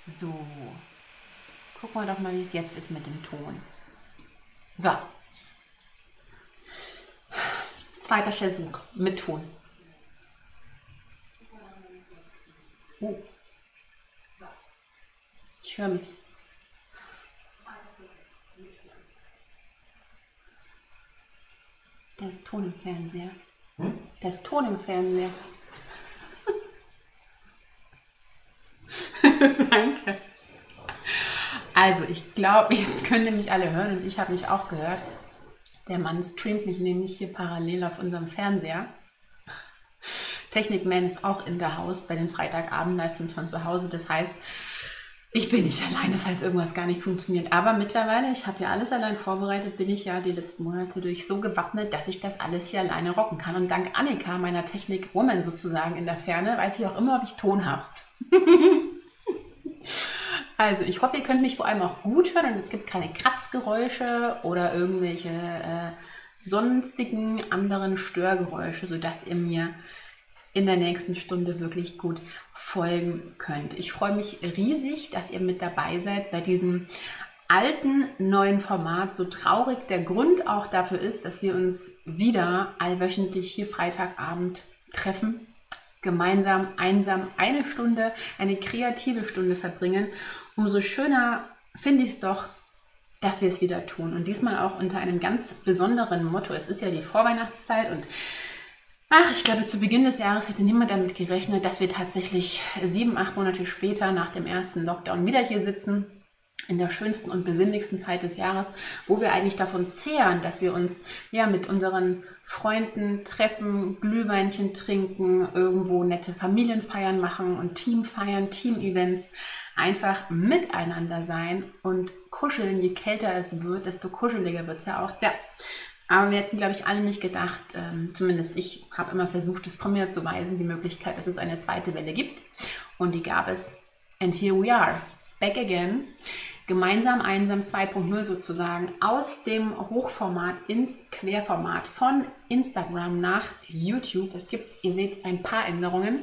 So, gucken wir doch mal, wie es jetzt ist mit dem Ton. So, zweiter Versuch mit Ton. Oh, ich höre mich. Da ist Ton im Fernseher. Da ist Ton im Fernseher. Danke. Also, ich glaube, jetzt könnt ihr mich alle hören und ich habe mich auch gehört. Der Mann streamt mich nämlich hier parallel auf unserem Fernseher. Technikman ist auch in der Haus bei den Freitagabendleistungen von zu Hause. Das heißt, ich bin nicht alleine, falls irgendwas gar nicht funktioniert. Aber mittlerweile, ich habe ja alles allein vorbereitet, bin ich ja die letzten Monate durch so gewappnet, dass ich das alles hier alleine rocken kann. Und dank Annika, meiner Technik-Woman sozusagen in der Ferne, weiß ich auch immer, ob ich Ton habe. Also ich hoffe, ihr könnt mich vor allem auch gut hören und es gibt keine Kratzgeräusche oder irgendwelche sonstigen anderen Störgeräusche, sodass ihr mir in der nächsten Stunde wirklich gut folgen könnt. Ich freue mich riesig, dass ihr mit dabei seid bei diesem alten neuen Format. So traurig der Grund auch dafür ist, dass wir uns wieder allwöchentlich hier Freitagabend treffen, gemeinsam, einsam eine Stunde, eine kreative Stunde verbringen. Umso schöner finde ich es doch, dass wir es wieder tun. Und diesmal auch unter einem ganz besonderen Motto. Es ist ja die Vorweihnachtszeit und ich glaube, zu Beginn des Jahres hätte niemand damit gerechnet, dass wir tatsächlich 7, 8 Monate später nach dem ersten Lockdown wieder hier sitzen, in der schönsten und besinnlichsten Zeit des Jahres, wo wir eigentlich davon zehren, dass wir uns ja mit unseren Freunden treffen, Glühweinchen trinken, irgendwo nette Familienfeiern machen und Teamfeiern, Teamevents, einfach miteinander sein und kuscheln. Je kälter es wird, desto kuscheliger wird es ja auch. Tja. Aber wir hätten, glaube ich, alle nicht gedacht, zumindest ich habe immer versucht, es von mir zu weisen, die Möglichkeit, dass es eine zweite Welle gibt. Und die gab es. And here we are, back again. Gemeinsam einsam 2.0 sozusagen, aus dem Hochformat ins Querformat, von Instagram nach YouTube. Es gibt, ihr seht, ein paar Änderungen.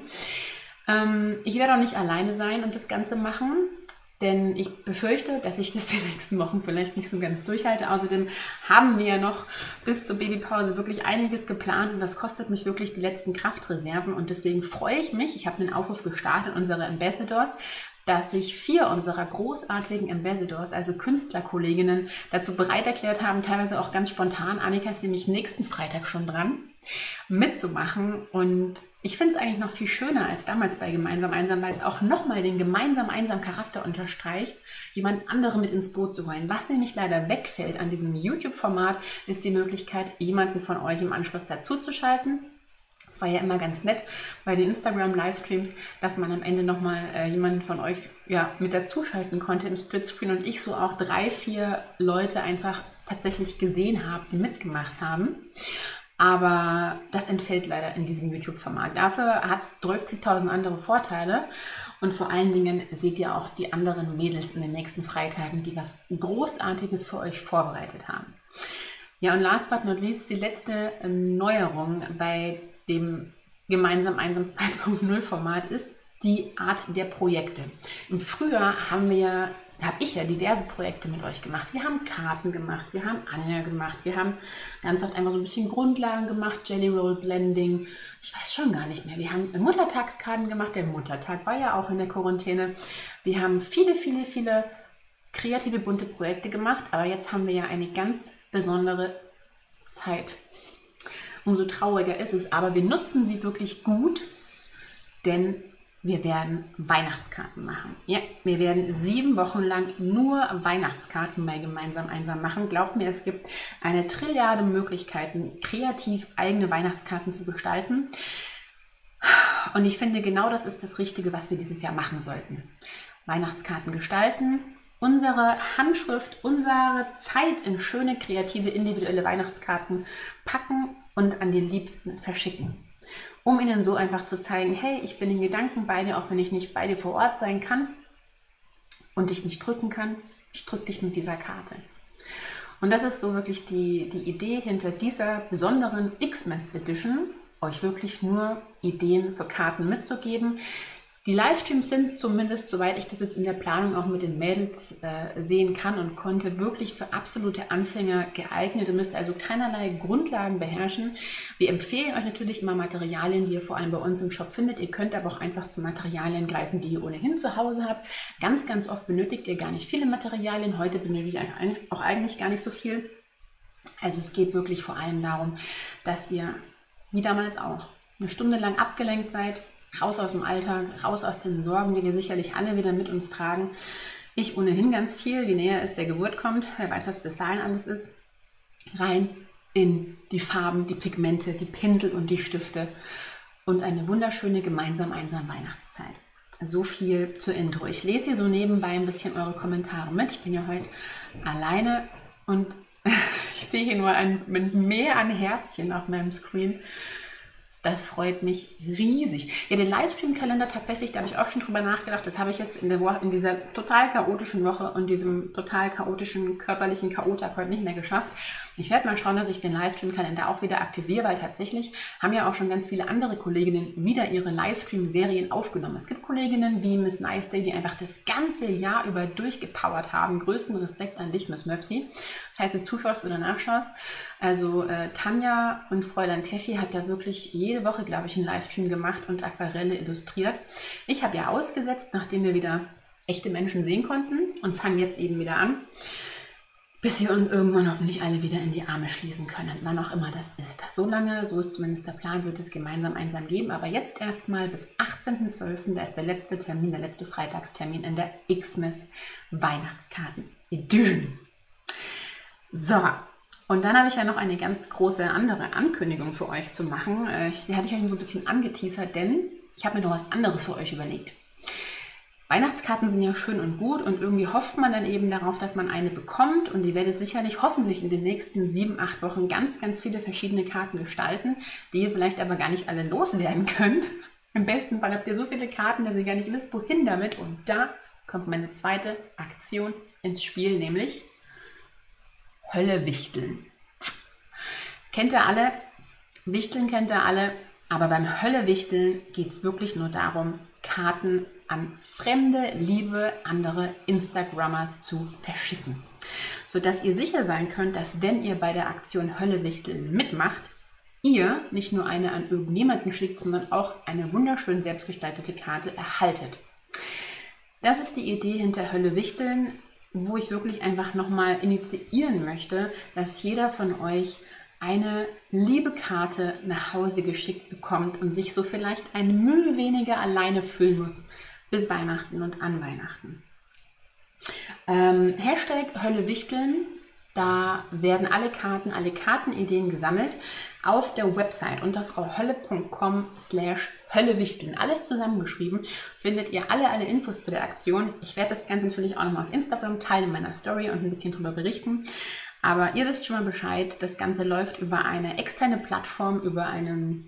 Ich werde auch nicht alleine sein und das Ganze machen. Denn ich befürchte, dass ich das die nächsten Wochen vielleicht nicht so ganz durchhalte. Außerdem haben wir ja noch bis zur Babypause wirklich einiges geplant und das kostet mich wirklich die letzten Kraftreserven. Und deswegen freue ich mich, ich habe einen Aufruf gestartet, unsere Ambassadors, dass sich 4 unserer großartigen Ambassadors, also Künstlerkolleginnen, dazu bereit erklärt haben, teilweise auch ganz spontan. Annika ist nämlich nächsten Freitag schon dran, mitzumachen. Und ich finde es eigentlich noch viel schöner als damals bei Gemeinsam Einsam, weil es auch nochmal den Gemeinsam Einsam Charakter unterstreicht, jemand anderen mit ins Boot zu holen. Was nämlich leider wegfällt an diesem YouTube-Format, ist die Möglichkeit, jemanden von euch im Anschluss dazuzuschalten. Es war ja immer ganz nett bei den Instagram-Livestreams, dass man am Ende nochmal jemanden von euch mit dazuschalten konnte im Splitscreen und ich so auch 3, 4 Leute einfach tatsächlich gesehen habe, die mitgemacht haben. Aber das entfällt leider in diesem YouTube-Format. Dafür hat es 30.000 andere Vorteile. Und vor allen Dingen seht ihr auch die anderen Mädels in den nächsten Freitagen, die was Großartiges für euch vorbereitet haben. Ja, und last but not least, die letzte Neuerung bei dem Gemeinsam Einsam 2.0 Format ist die Art der Projekte. Im Frühjahr habe ich ja diverse Projekte mit euch gemacht. Wir haben Karten gemacht, wir haben Anja gemacht, wir haben ganz oft einfach so ein bisschen Grundlagen gemacht, Jelly Roll Blending. Ich weiß schon gar nicht mehr. Wir haben Muttertagskarten gemacht. Der Muttertag war ja auch in der Quarantäne. Wir haben viele, viele, viele kreative, bunte Projekte gemacht. Aber jetzt haben wir ja eine ganz besondere Zeit. Umso trauriger ist es. Aber wir nutzen sie wirklich gut, denn wir werden Weihnachtskarten machen. Ja, wir werden 7 Wochen lang nur Weihnachtskarten bei Gemeinsam Einsam machen. Glaubt mir, es gibt eine Trilliarde Möglichkeiten, kreativ eigene Weihnachtskarten zu gestalten. Und ich finde, genau das ist das Richtige, was wir dieses Jahr machen sollten. Weihnachtskarten gestalten, unsere Handschrift, unsere Zeit in schöne, kreative, individuelle Weihnachtskarten packen und an die Liebsten verschicken. Um ihnen so einfach zu zeigen, hey, ich bin in Gedanken bei dir, auch wenn ich nicht bei dir vor Ort sein kann und dich nicht drücken kann. Ich drücke dich mit dieser Karte. Und das ist so wirklich die Idee hinter dieser besonderen Xmas Edition, euch wirklich nur Ideen für Karten mitzugeben. Die Livestreams sind zumindest, soweit ich das jetzt in der Planung auch mit den Mädels sehen kann und konnte, wirklich für absolute Anfänger geeignet. Ihr müsst also keinerlei Grundlagen beherrschen. Wir empfehlen euch natürlich immer Materialien, die ihr vor allem bei uns im Shop findet. Ihr könnt aber auch einfach zu Materialien greifen, die ihr ohnehin zu Hause habt. Ganz, ganz oft benötigt ihr gar nicht viele Materialien. Heute benötigt ihr auch eigentlich gar nicht so viel. Also es geht wirklich vor allem darum, dass ihr, wie damals auch, eine Stunde lang abgelenkt seid, raus aus dem Alltag, raus aus den Sorgen, die wir sicherlich alle wieder mit uns tragen. Ich ohnehin ganz viel, je näher es der Geburt kommt, wer weiß, was bis dahin alles ist, rein in die Farben, die Pigmente, die Pinsel und die Stifte und eine wunderschöne gemeinsam einsame Weihnachtszeit. So viel zur Intro. Ich lese hier so nebenbei ein bisschen eure Kommentare mit. Ich bin ja heute alleine und ich sehe hier nur ein Meer an Herzchen auf meinem Screen. Das freut mich riesig. Ja, den Livestream-Kalender tatsächlich, da habe ich auch schon drüber nachgedacht. Das habe ich jetzt in dieser total chaotischen Woche und diesem total chaotischen körperlichen Chaotag heute nicht mehr geschafft. Ich werde mal schauen, dass ich den Livestream-Kalender auch wieder aktiviere, weil tatsächlich haben ja auch schon ganz viele andere Kolleginnen wieder ihre Livestream-Serien aufgenommen. Es gibt Kolleginnen wie Miss Nice Day, die einfach das ganze Jahr über durchgepowert haben. Größten Respekt an dich, Miss Möpsi. Falls du zuschaust oder nachschaust. Also Tanja und Fräulein Teffi hat da wirklich jede Woche, glaube ich, einen Livestream gemacht und Aquarelle illustriert. Ich habe ja ausgesetzt, nachdem wir wieder echte Menschen sehen konnten und fangen jetzt eben wieder an, bis wir uns irgendwann hoffentlich alle wieder in die Arme schließen können, wann auch immer das ist. So lange, so ist zumindest der Plan, wird es gemeinsam einsam geben, aber jetzt erstmal bis 18.12., da ist der letzte Termin, der letzte Freitagstermin in der Xmas Weihnachtskarten Edition. So, und dann habe ich ja noch eine ganz große andere Ankündigung für euch zu machen. Die hatte ich ja schon so ein bisschen angeteasert, denn ich habe mir noch was anderes für euch überlegt. Weihnachtskarten sind ja schön und gut und irgendwie hofft man dann eben darauf, dass man eine bekommt und ihr werdet sicherlich hoffentlich in den nächsten 7, 8 Wochen ganz, ganz viele verschiedene Karten gestalten, die ihr vielleicht aber gar nicht alle loswerden könnt. Im besten Fall habt ihr so viele Karten, dass ihr gar nicht wisst, wohin damit, und da kommt meine zweite Aktion ins Spiel, nämlich Hölle wichteln. Kennt ihr alle? Wichteln kennt ihr alle, aber beim Hölle wichteln geht es wirklich nur darum, Karten an fremde, liebe andere Instagrammer zu verschicken. Sodass ihr sicher sein könnt, dass wenn ihr bei der Aktion Hölle wichteln mitmacht, ihr nicht nur eine an irgendjemanden schickt, sondern auch eine wunderschön selbstgestaltete Karte erhaltet. Das ist die Idee hinter Hölle wichteln, wo ich wirklich einfach nochmal initiieren möchte, dass jeder von euch eine liebe Karte nach Hause geschickt bekommt und sich so vielleicht eine Mühe weniger alleine fühlen muss bis Weihnachten und an Weihnachten. Hashtag Hölle wichteln, da werden alle Kartenideen gesammelt auf der Website unter frauhölle.com/höllewichteln. Alles zusammengeschrieben findet ihr alle Infos zu der Aktion. Ich werde das Ganze natürlich auch nochmal auf Instagram teilen in meiner Story und ein bisschen drüber berichten. Aber ihr wisst schon mal Bescheid, das Ganze läuft über eine externe Plattform, über eine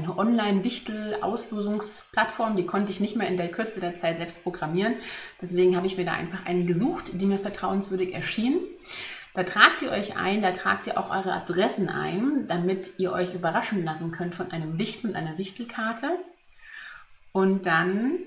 Online-Wichtel-Auslosungsplattform. Die konnte ich nicht mehr in der Kürze der Zeit selbst programmieren. Deswegen habe ich mir da einfach eine gesucht, die mir vertrauenswürdig erschien. Da tragt ihr euch ein, da tragt ihr auch eure Adressen ein, damit ihr euch überraschen lassen könnt von einem Wichtel und einer Wichtelkarte. Und dann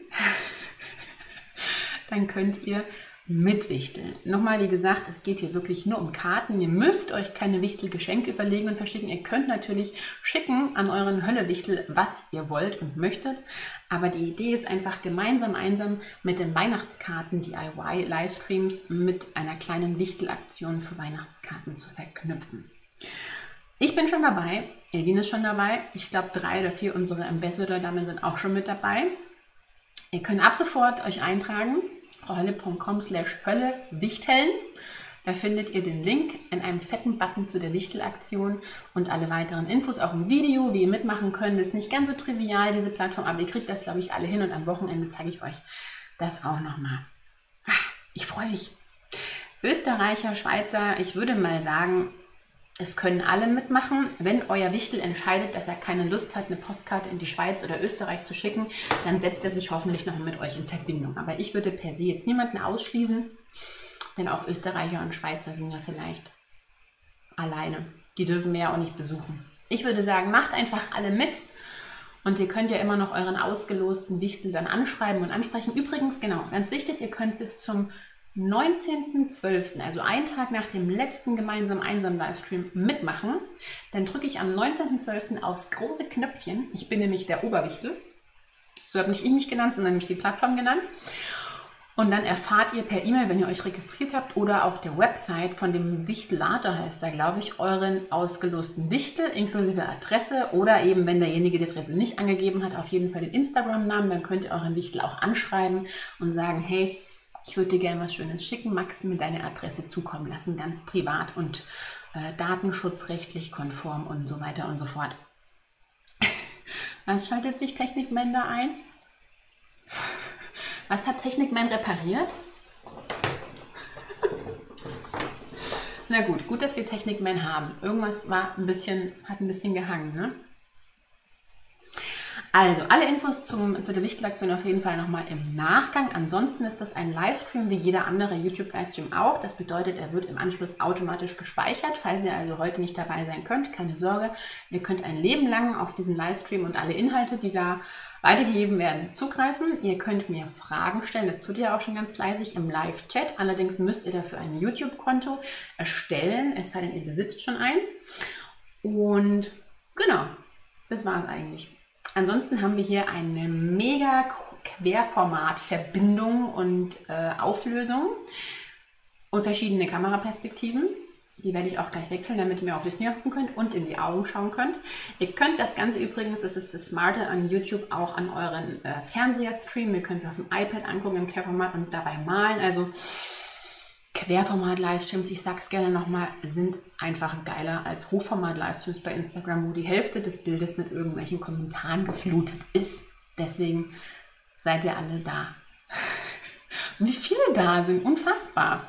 könnt ihr mitwichteln. Nochmal, wie gesagt, es geht hier wirklich nur um Karten. Ihr müsst euch keine Wichtelgeschenke überlegen und verschicken. Ihr könnt natürlich schicken an euren Höllewichtel, was ihr wollt und möchtet. Aber die Idee ist einfach gemeinsam einsam mit den Weihnachtskarten DIY-Livestreams mit einer kleinen Wichtelaktion für Weihnachtskarten zu verknüpfen. Ich bin schon dabei, Elvin ist schon dabei. Ich glaube, 3 oder 4 unserer Ambassador-Damen sind auch schon mit dabei. Ihr könnt ab sofort euch eintragen. frauhölle.com/höllewichteln. Da findet ihr den Link in einem fetten Button zu der Wichtelaktion und alle weiteren Infos, auch im Video, wie ihr mitmachen könnt. Das ist nicht ganz so trivial, diese Plattform, aber ihr kriegt das, glaube ich, alle hin und am Wochenende zeige ich euch das auch nochmal. Ich freue mich. Österreicher, Schweizer, ich würde mal sagen, es können alle mitmachen. Wenn euer Wichtel entscheidet, dass er keine Lust hat, eine Postkarte in die Schweiz oder Österreich zu schicken, dann setzt er sich hoffentlich noch mit euch in Verbindung. Aber ich würde per se jetzt niemanden ausschließen, denn auch Österreicher und Schweizer sind ja vielleicht alleine. Die dürfen wir ja auch nicht besuchen. Ich würde sagen, macht einfach alle mit Und ihr könnt ja immer noch euren ausgelosten Wichtel dann anschreiben und ansprechen. Übrigens, genau, ganz wichtig, ihr könnt bis zum 19.12., also einen Tag nach dem letzten gemeinsamen Einsam-Livestream mitmachen. Dann drücke ich am 19.12. aufs große Knöpfchen. Ich bin nämlich der Oberwichtel. So habe nicht ich mich genannt, sondern mich die Plattform genannt. Und dann erfahrt ihr per E-Mail, wenn ihr euch registriert habt oder auf der Website von dem Wichtelator, heißt da, glaube ich, euren ausgelosten Wichtel inklusive Adresse oder eben, wenn derjenige die Adresse nicht angegeben hat, auf jeden Fall den Instagram-Namen. Dann könnt ihr euren Wichtel auch anschreiben und sagen, hey, ich würde dir gerne was Schönes schicken, magst du mir deine Adresse zukommen lassen, ganz privat und datenschutzrechtlich konform und so weiter und so fort. Was schaltet sich Technikman da ein? Was hat Technikman repariert? Na gut, gut, dass wir Technikman haben. Irgendwas hat ein bisschen gehangen, ne? Also, alle Infos zu der Wichtelaktion auf jeden Fall nochmal im Nachgang. Ansonsten ist das ein Livestream wie jeder andere YouTube-Livestream auch. Das bedeutet, er wird im Anschluss automatisch gespeichert. Falls ihr also heute nicht dabei sein könnt, keine Sorge. Ihr könnt ein Leben lang auf diesen Livestream und alle Inhalte, die da weitergegeben werden, zugreifen. Ihr könnt mir Fragen stellen, das tut ihr auch schon ganz fleißig im Live-Chat. Allerdings müsst ihr dafür ein YouTube-Konto erstellen, es sei denn, ihr besitzt schon eins. Und genau, das war es eigentlich. Ansonsten haben wir hier eine mega Querformat-Verbindung und Auflösung und verschiedene Kameraperspektiven. Die werde ich auch gleich wechseln, damit ihr mir auf das Knie gucken könnt und in die Augen schauen könnt. Ihr könnt das Ganze übrigens, das ist das Smarte an YouTube, auch an euren Fernseher streamen. Ihr könnt es auf dem iPad angucken im Querformat und dabei malen. Also Querformat-Livestreams, ich sage es gerne nochmal, sind einfach geiler als Hochformat-Livestreams bei Instagram, wo die Hälfte des Bildes mit irgendwelchen Kommentaren geflutet ist. Deswegen seid ihr alle da. Und wie viele da sind, unfassbar.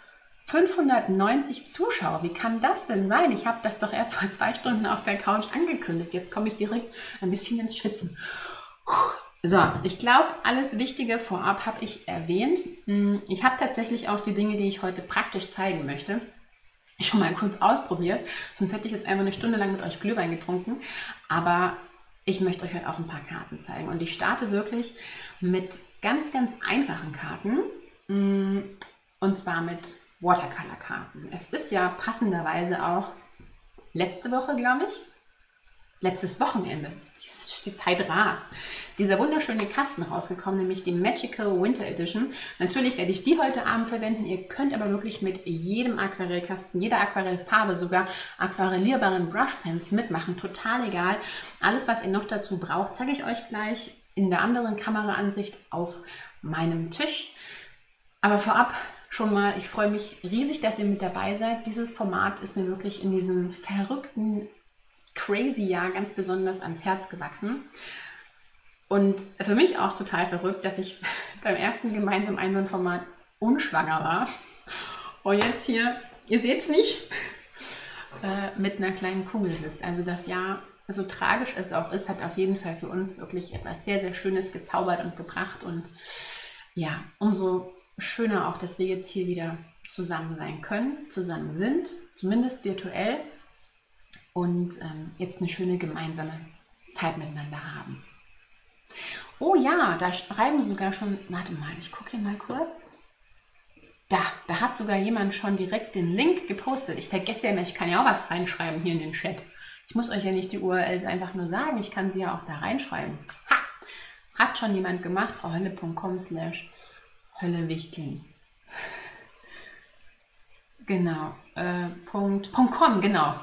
590 Zuschauer, wie kann das denn sein? Ich habe das doch erst vor 2 Stunden auf der Couch angekündigt. Jetzt komme ich direkt ein bisschen ins Schwitzen. So, ich glaube, alles Wichtige vorab habe ich erwähnt. Ich habe tatsächlich auch die Dinge, die ich heute praktisch zeigen möchte, schon mal kurz ausprobiert. Sonst hätte ich jetzt einfach eine Stunde lang mit euch Glühwein getrunken. Aber ich möchte euch heute auch ein paar Karten zeigen. Und ich starte wirklich mit ganz, ganz einfachen Karten. Und zwar mit Watercolor-Karten. Es ist ja passenderweise auch letzte Woche, glaube ich, letztes Wochenende, die Zeit rast, dieser wunderschöne Kasten rausgekommen, nämlich die Magical Winter Edition. Natürlich werde ich die heute Abend verwenden. Ihr könnt aber wirklich mit jedem Aquarellkasten, jeder Aquarellfarbe, sogar aquarellierbaren Brushpens mitmachen. Total egal. Alles, was ihr noch dazu braucht, zeige ich euch gleich in der anderen Kameraansicht auf meinem Tisch. Aber vorab schon mal, ich freue mich riesig, dass ihr mit dabei seid. Dieses Format ist mir wirklich in diesem verrückten, crazy Jahr ganz besonders ans Herz gewachsen. Und für mich auch total verrückt, dass ich beim ersten gemeinsamen Einsam-Format unschwanger war. Und jetzt hier, ihr seht es nicht, mit einer kleinen Kugel sitze. Also das Jahr, so tragisch es auch ist, hat auf jeden Fall für uns wirklich etwas sehr, sehr Schönes gezaubert und gebracht. Und ja, umso schöner auch, dass wir jetzt hier wieder zusammen sein können, zusammen sind, zumindest virtuell und jetzt eine schöne gemeinsame Zeit miteinander haben. Oh ja, da schreiben sogar schon, warte mal, ich gucke hier mal kurz. Da hat sogar jemand schon direkt den Link gepostet. Ich vergesse ja immer, ich kann ja auch was reinschreiben hier in den Chat. Ich muss euch ja nicht die URLs einfach nur sagen, ich kann sie ja auch da reinschreiben. Ha! Hat schon jemand gemacht, frauhölle.com/höllewichteln. Genau, .com, genau.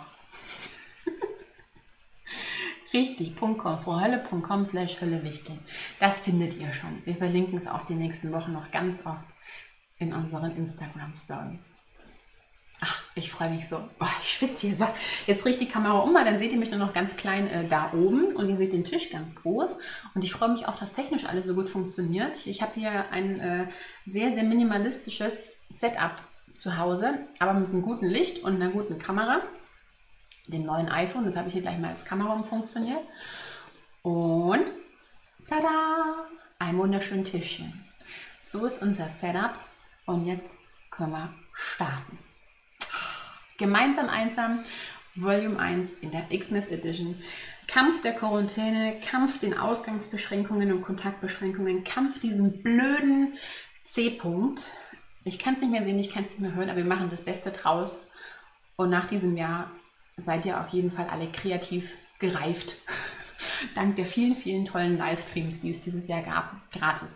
Richtig, .com, frauhölle.com/höllewichteln. Das findet ihr schon. Wir verlinken es auch die nächsten Wochen noch ganz oft in unseren Instagram-Stories. Ach, ich freue mich so. Boah, ich schwitze hier. So, jetzt drehe ich die Kamera um, weil dann seht ihr mich nur noch ganz klein da oben und ihr seht den Tisch ganz groß. Und ich freue mich auch, dass technisch alles so gut funktioniert. Ich habe hier ein sehr, sehr minimalistisches Setup zu Hause, aber mit einem guten Licht und einer guten Kamera. Dem neuen iPhone, das habe ich hier gleich mal als Kamera umfunktioniert. Und tada! Ein wunderschönes Tischchen. So ist unser Setup und jetzt können wir starten. Gemeinsam einsam Volume 1 in der Xmas Edition. Kampf der Quarantäne, Kampf den Ausgangsbeschränkungen und Kontaktbeschränkungen, Kampf diesen blöden C-Punkt. Ich kann es nicht mehr sehen, ich kann es nicht mehr hören, aber wir machen das Beste draus. Und nach diesem Jahr seid ihr auf jeden Fall alle kreativ gereift. Dank der vielen, vielen tollen Livestreams, die es dieses Jahr gab, gratis.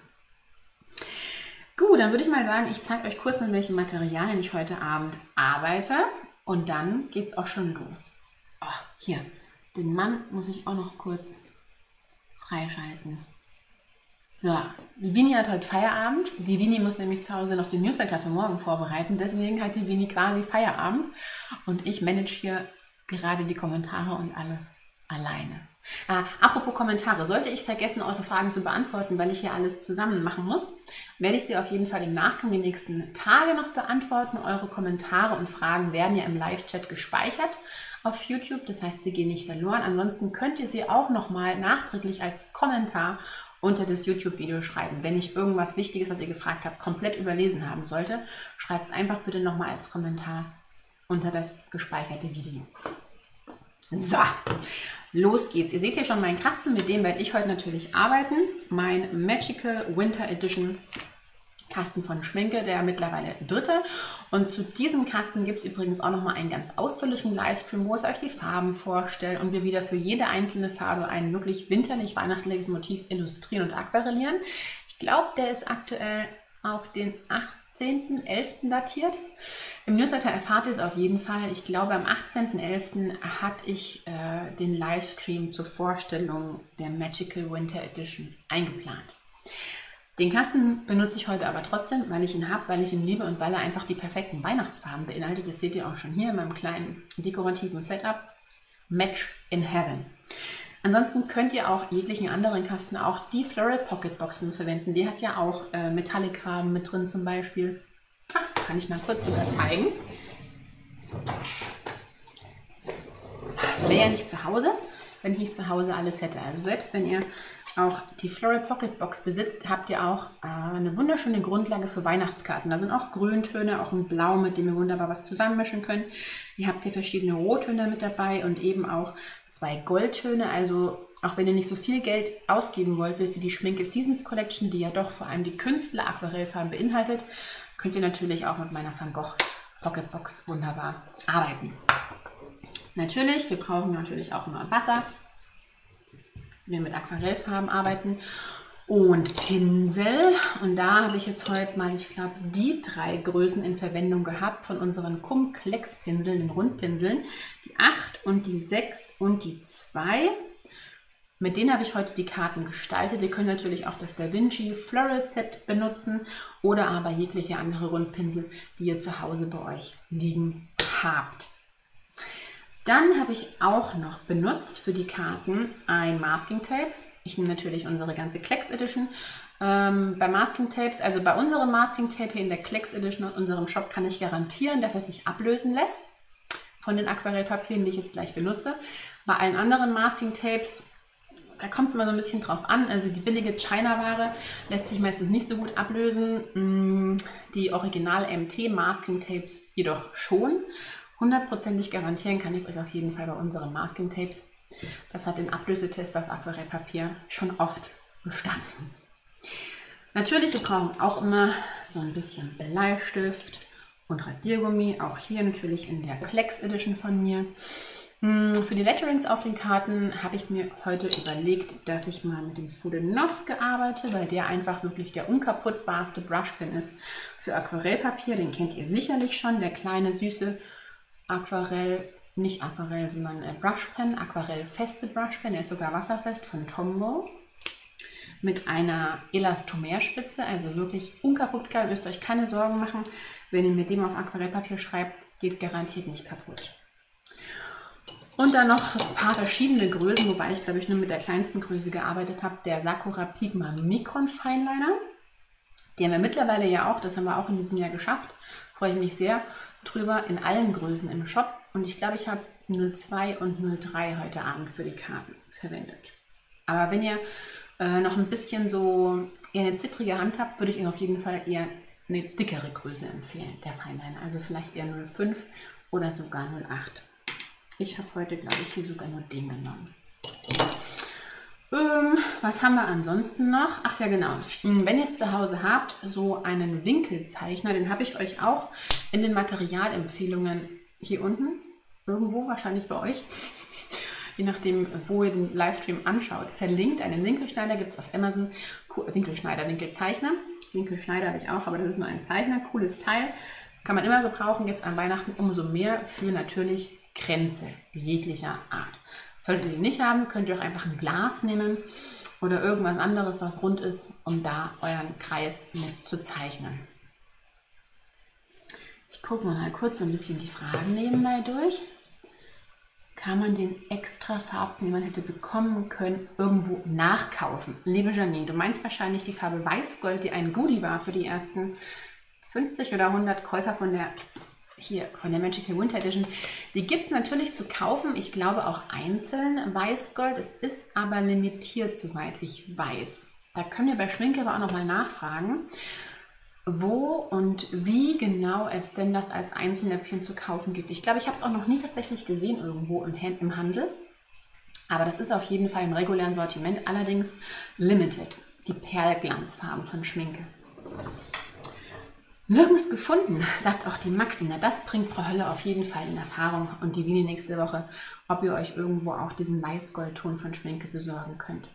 Gut, dann würde ich mal sagen, ich zeige euch kurz, mit welchen Materialien ich heute Abend arbeite. Und dann geht es auch schon los. Oh, hier, den Mann muss ich auch noch kurz freischalten. So, die Vini hat heute Feierabend. Die Vini muss nämlich zu Hause noch den Newsletter für morgen vorbereiten. Deswegen hat die Vini quasi Feierabend. Und ich manage hier gerade die Kommentare und alles alleine. Apropos Kommentare, sollte ich vergessen, eure Fragen zu beantworten, weil ich hier alles zusammen machen muss, werde ich sie auf jeden Fall im Nachgang die nächsten Tage noch beantworten. Eure Kommentare und Fragen werden ja im Live-Chat gespeichert auf YouTube, das heißt, sie gehen nicht verloren. Ansonsten könnt ihr sie auch nochmal nachträglich als Kommentar unter das YouTube-Video schreiben. Wenn ich irgendwas Wichtiges, was ihr gefragt habt, komplett überlesen haben sollte, schreibt es einfach bitte nochmal als Kommentar unter das gespeicherte Video. So, los geht's. Ihr seht hier schon meinen Kasten, mit dem werde ich heute natürlich arbeiten. Mein Magical Winter Edition Kasten von Schminke, der mittlerweile dritte. Und zu diesem Kasten gibt es übrigens auch nochmal einen ganz ausführlichen Livestream, wo ich euch die Farben vorstelle und wir wieder für jede einzelne Farbe ein wirklich winterlich-weihnachtliches Motiv illustrieren und aquarellieren. Ich glaube, der ist aktuell auf den 18.11. datiert. Im Newsletter erfahrt ihr es auf jeden Fall. Ich glaube, am 18.11. hatte ich den Livestream zur Vorstellung der Magical Winter Edition eingeplant. Den Kasten benutze ich heute aber trotzdem, weil ich ihn habe, weil ich ihn liebe und weil er einfach die perfekten Weihnachtsfarben beinhaltet. Das seht ihr auch schon hier in meinem kleinen dekorativen Setup. Match in Heaven. Ansonsten könnt ihr auch jeglichen anderen Kasten, auch die Floral Pocket Box verwenden. Die hat ja auch Metallic-Farben mit drin zum Beispiel. Kann ich mal kurz sogar zeigen. Wäre ja nicht zu Hause, wenn ich nicht zu Hause alles hätte. Also selbst wenn ihr auch die Floral Pocket Box besitzt, habt ihr auch eine wunderschöne Grundlage für Weihnachtskarten. Da sind auch Grüntöne, auch ein Blau, mit dem ihr wunderbar was zusammenmischen könnt. Ihr habt hier verschiedene Rottöne mit dabei und eben auch 2 Goldtöne. Also auch wenn ihr nicht so viel Geld ausgeben wollt für die Schminke Seasons Collection, die ja doch vor allem die Künstler-Aquarellfarben beinhaltet, könnt ihr natürlich auch mit meiner Van Gogh Pocket Box wunderbar arbeiten. Natürlich, wir brauchen natürlich auch immer Wasser, wenn wir mit Aquarellfarben arbeiten, und Pinsel. Und da habe ich jetzt heute mal, ich glaube, die 3 Größen in Verwendung gehabt von unseren Cum-Klecks-Pinseln, den Rundpinseln. Die 8 und die 6 und die 2. Mit denen habe ich heute die Karten gestaltet. Ihr könnt natürlich auch das Da Vinci Floral Set benutzen oder aber jegliche andere Rundpinsel, die ihr zu Hause bei euch liegen habt. Dann habe ich auch noch benutzt für die Karten ein Masking Tape. Ich nehme natürlich unsere ganze Klecks Edition. Bei Masking Tapes, also bei unserem Masking Tape hier in der Klecks Edition und unserem Shop, kann ich garantieren, dass er sich ablösen lässt von den Aquarellpapieren, die ich jetzt gleich benutze. Bei allen anderen Masking Tapes, da kommt es immer so ein bisschen drauf an. Also die billige China-Ware lässt sich meistens nicht so gut ablösen. Die Original MT Masking Tapes jedoch schon. 100%ig garantieren kann ich es euch auf jeden Fall bei unseren Masking Tapes. Das hat den Ablösetest auf Aquarellpapier schon oft bestanden. Natürlich, wir brauchen auch immer so ein bisschen Bleistift und Radiergummi. Auch hier natürlich in der Klecks Edition von mir. Für die Letterings auf den Karten habe ich mir heute überlegt, dass ich mal mit dem Faux de Noce arbeite, weil der einfach wirklich der unkaputtbarste Brushpen ist für Aquarellpapier. Den kennt ihr sicherlich schon, der kleine, süße Aquarell, nicht Aquarell, sondern Brushpen, aquarellfeste Brushpen, der ist sogar wasserfest von Tombow. Mit einer Elastomerspitze, also wirklich unkaputtbar, müsst ihr euch keine Sorgen machen. Wenn ihr mit dem auf Aquarellpapier schreibt, geht garantiert nicht kaputt. Und dann noch ein paar verschiedene Größen, wobei ich glaube ich nur mit der kleinsten Größe gearbeitet habe, der Sakura Pigma Micron Fineliner. Den haben wir mittlerweile ja auch, das haben wir auch in diesem Jahr geschafft. Freue ich mich sehr drüber, in allen Größen im Shop. Und ich glaube, ich habe 02 und 03 heute Abend für die Karten verwendet. Aber wenn ihr noch ein bisschen so eher eine zittrige Hand habt, würde ich Ihnen auf jeden Fall eher eine dickere Größe empfehlen, der Fineliner. Also vielleicht eher 05 oder sogar 08. Ich habe heute, glaube ich, hier sogar nur den genommen. Was haben wir ansonsten noch? Ach ja, genau. Wenn ihr es zu Hause habt, so einen Winkelzeichner, den habe ich euch auch in den Materialempfehlungen hier unten, irgendwo, wahrscheinlich bei euch, je nachdem, wo ihr den Livestream anschaut, verlinkt. Einen Winkelschneider gibt es auf Amazon. Winkelschneider, Winkelzeichner. Winkelschneider habe ich auch, aber das ist nur ein Zeichner. Cooles Teil. Kann man immer gebrauchen, jetzt an Weihnachten umso mehr für natürlich Kränze jeglicher Art. Solltet ihr die nicht haben, könnt ihr auch einfach ein Glas nehmen oder irgendwas anderes, was rund ist, um da euren Kreis mit zu zeichnen. Ich gucke mal kurz so ein bisschen die Fragen nebenbei durch. Kann man den extra Farben, den man hätte bekommen können, irgendwo nachkaufen? Liebe Janine, du meinst wahrscheinlich die Farbe Weißgold, die ein Goodie war für die ersten 50 oder 100 Käufer von der Magical Winter Edition. Die gibt es natürlich zu kaufen, ich glaube auch einzeln, Weißgold. Es ist aber limitiert, soweit ich weiß. Da können wir bei Schminke aber auch nochmal nachfragen, wo und wie genau es denn das als Einzelnäpfchen zu kaufen gibt. Ich glaube, ich habe es auch noch nie tatsächlich gesehen irgendwo im Handel. Aber das ist auf jeden Fall im regulären Sortiment, allerdings limited. Die Perlglanzfarben von Schminke. Nirgends gefunden, sagt auch die Maxi. Na, das bringt Frau Hölle auf jeden Fall in Erfahrung und die Vini nächste Woche, ob ihr euch irgendwo auch diesen Weißgoldton von Schminke besorgen könnt.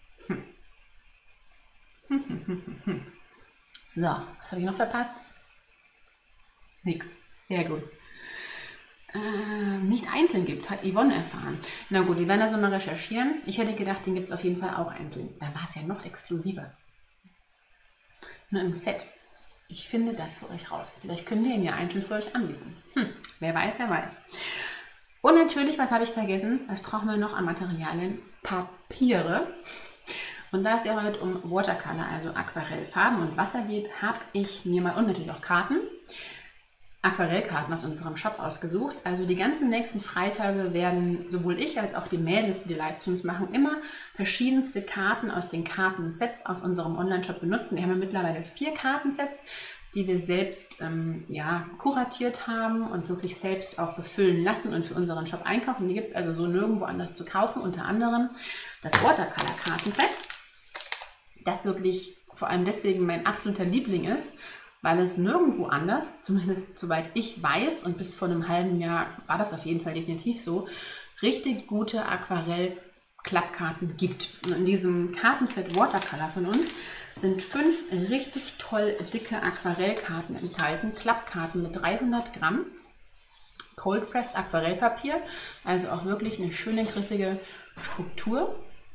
So, was habe ich noch verpasst? Nix. Sehr gut. Nicht einzeln gibt, hat Yvonne erfahren. Na gut, die werden das nochmal recherchieren. Ich hätte gedacht, den gibt es auf jeden Fall auch einzeln. Da war es ja noch exklusiver. Nur im Set. Ich finde das für euch raus. Vielleicht können wir ihn ja einzeln für euch anbieten. Wer weiß, wer weiß. Und natürlich, was habe ich vergessen? Was brauchen wir noch an Materialien? Papiere. Und da es ja heute um Watercolor, also Aquarellfarben und Wasser geht, habe ich mir mal, und natürlich auch Karten, Aquarellkarten aus unserem Shop ausgesucht. Also die ganzen nächsten Freitage werden sowohl ich als auch die Mädels, die Livestreams machen, immer verschiedenste Karten aus den Kartensets aus unserem Online-Shop benutzen. Wir haben ja mittlerweile 4 Kartensets, die wir selbst kuratiert haben und wirklich selbst auch befüllen lassen und für unseren Shop einkaufen. Die gibt es also so nirgendwo anders zu kaufen, unter anderem das Watercolor-Kartenset, das wirklich vor allem deswegen mein absoluter Liebling ist, weil es nirgendwo anders, zumindest soweit ich weiß, und bis vor einem halben Jahr war das auf jeden Fall definitiv so, richtig gute Aquarell-Klappkarten gibt. Und in diesem Kartenset Watercolor von uns sind 5 richtig toll dicke Aquarellkarten enthalten, Klappkarten mit 300 Gramm Cold Pressed Aquarellpapier, also auch wirklich eine schöne griffige Struktur,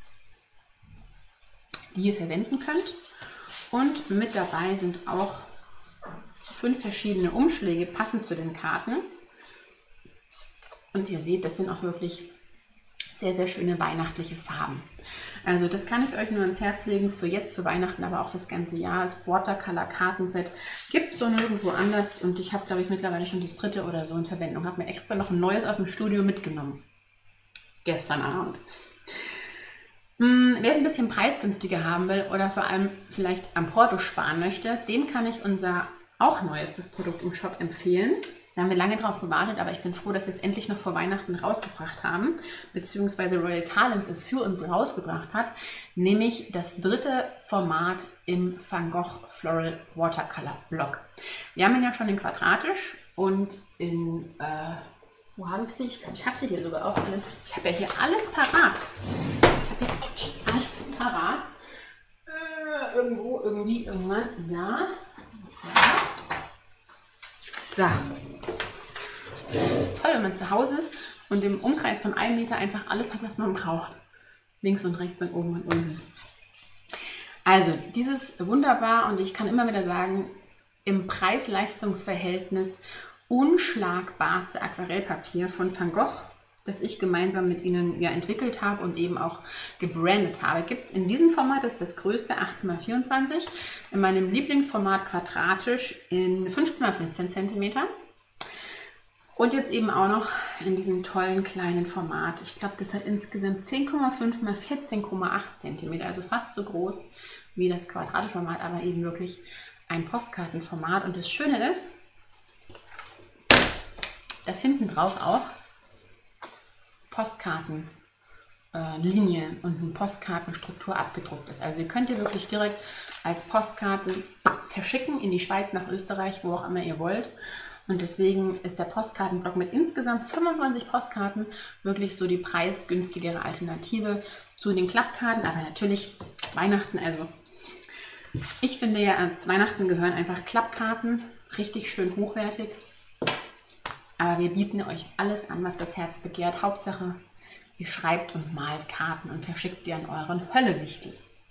die ihr verwenden könnt. Und mit dabei sind auch 5 verschiedene Umschläge passend zu den Karten. Und ihr seht, das sind auch wirklich sehr, sehr schöne weihnachtliche Farben. Also das kann ich euch nur ans Herz legen für jetzt, für Weihnachten, aber auch fürs ganze Jahr. Das Watercolor Kartenset gibt es so nirgendwo anders und ich habe, glaube ich, mittlerweile schon das 3. oder so in Verwendung. Habe mir extra noch ein neues aus dem Studio mitgenommen. Gestern Abend. Wer es ein bisschen preisgünstiger haben will oder vor allem vielleicht am Porto sparen möchte, dem kann ich unser auch neuestes Produkt im Shop empfehlen. Da haben wir lange drauf gewartet, aber ich bin froh, dass wir es endlich noch vor Weihnachten rausgebracht haben, beziehungsweise Royal Talents es für uns rausgebracht hat, nämlich das 3. Format im Van Gogh Floral Watercolor Block. Wir haben ihn ja schon in quadratisch und in, wo habe ich sie? Ich glaube, ich habe sie hier sogar auch. Ich habe ja hier alles parat. Ich habe hier alles parat. Irgendwo, irgendwie, irgendwann, da. So. Das ist toll, wenn man zu Hause ist und im Umkreis von 1 Meter einfach alles hat, was man braucht. Links und rechts und oben und unten. Also, dieses wunderbar und ich kann immer wieder sagen, im Preis-Leistungs-Verhältnis unschlagbarste Aquarellpapier von Van Gogh, das ich gemeinsam mit ihnen entwickelt habe und eben auch gebrandet habe. Gibt es in diesem Format, das ist das größte, 18×24, in meinem Lieblingsformat quadratisch in 15×15 cm. Und jetzt eben auch noch in diesem tollen kleinen Format. Ich glaube, das hat insgesamt 10,5×14,8 cm, also fast so groß wie das quadratische Format, aber eben wirklich ein Postkartenformat. Und das Schöne ist, dass hinten drauf auch Postkartenlinie und eine Postkartenstruktur abgedruckt ist. Also ihr könnt ihr wirklich direkt als Postkarten verschicken in die Schweiz, nach Österreich, wo auch immer ihr wollt. Und deswegen ist der Postkartenblock mit insgesamt 25 Postkarten wirklich so die preisgünstigere Alternative zu den Klappkarten. Aber natürlich Weihnachten, also ich finde ja, zu Weihnachten gehören einfach Klappkarten, richtig schön hochwertig. Aber wir bieten euch alles an, was das Herz begehrt. Hauptsache, ihr schreibt und malt Karten und verschickt die an euren Höllewichtel.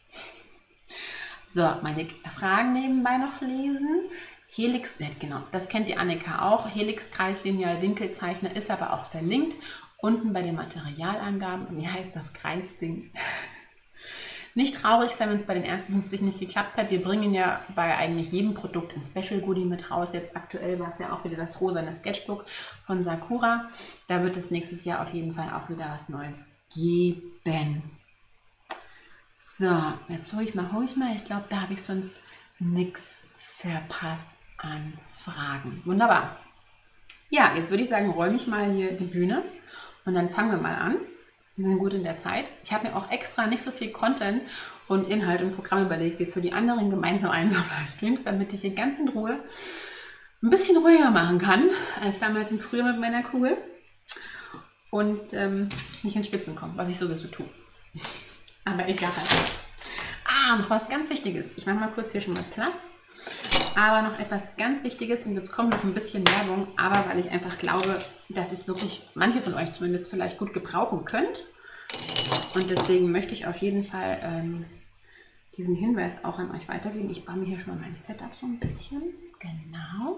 So, meine Fragen nebenbei noch lesen. Helix, genau, das kennt die Annika auch. Helix Kreislineal Winkelzeichner ist aber auch verlinkt. Unten bei den Materialangaben. Wie heißt das Kreisding? Nicht traurig sein, wenn es bei den ersten 50 nicht geklappt hat. Wir bringen ja bei eigentlich jedem Produkt ein Special Goodie mit raus. Jetzt aktuell war es ja auch wieder das rosane Sketchbook von Sakura. Da wird es nächstes Jahr auf jeden Fall auch wieder was Neues geben. So, jetzt hole ich mal. Ich glaube, da habe ich sonst nichts verpasst an Fragen. Wunderbar. Ja, jetzt würde ich sagen, räume ich mal hier die Bühne und dann fangen wir mal an. Wir sind gut in der Zeit. Ich habe mir auch extra nicht so viel Content und Inhalt und Programm überlegt wie für die anderen gemeinsam einsamen Livestreams, damit ich hier ganz in Ruhe ein bisschen ruhiger machen kann, als damals im Frühjahr mit meiner Kugel und nicht in Spitzen komme, was ich sowieso tue. Aber egal. Noch was ganz Wichtiges. Ich mache mal kurz hier schon mal Platz. Aber noch etwas ganz Wichtiges und jetzt kommt noch ein bisschen Werbung, aber weil ich einfach glaube, dass es wirklich manche von euch zumindest vielleicht gut gebrauchen könnt. Und deswegen möchte ich auf jeden Fall diesen Hinweis auch an euch weitergeben. Ich baue mir hier schon mal mein Setup so ein bisschen. Genau.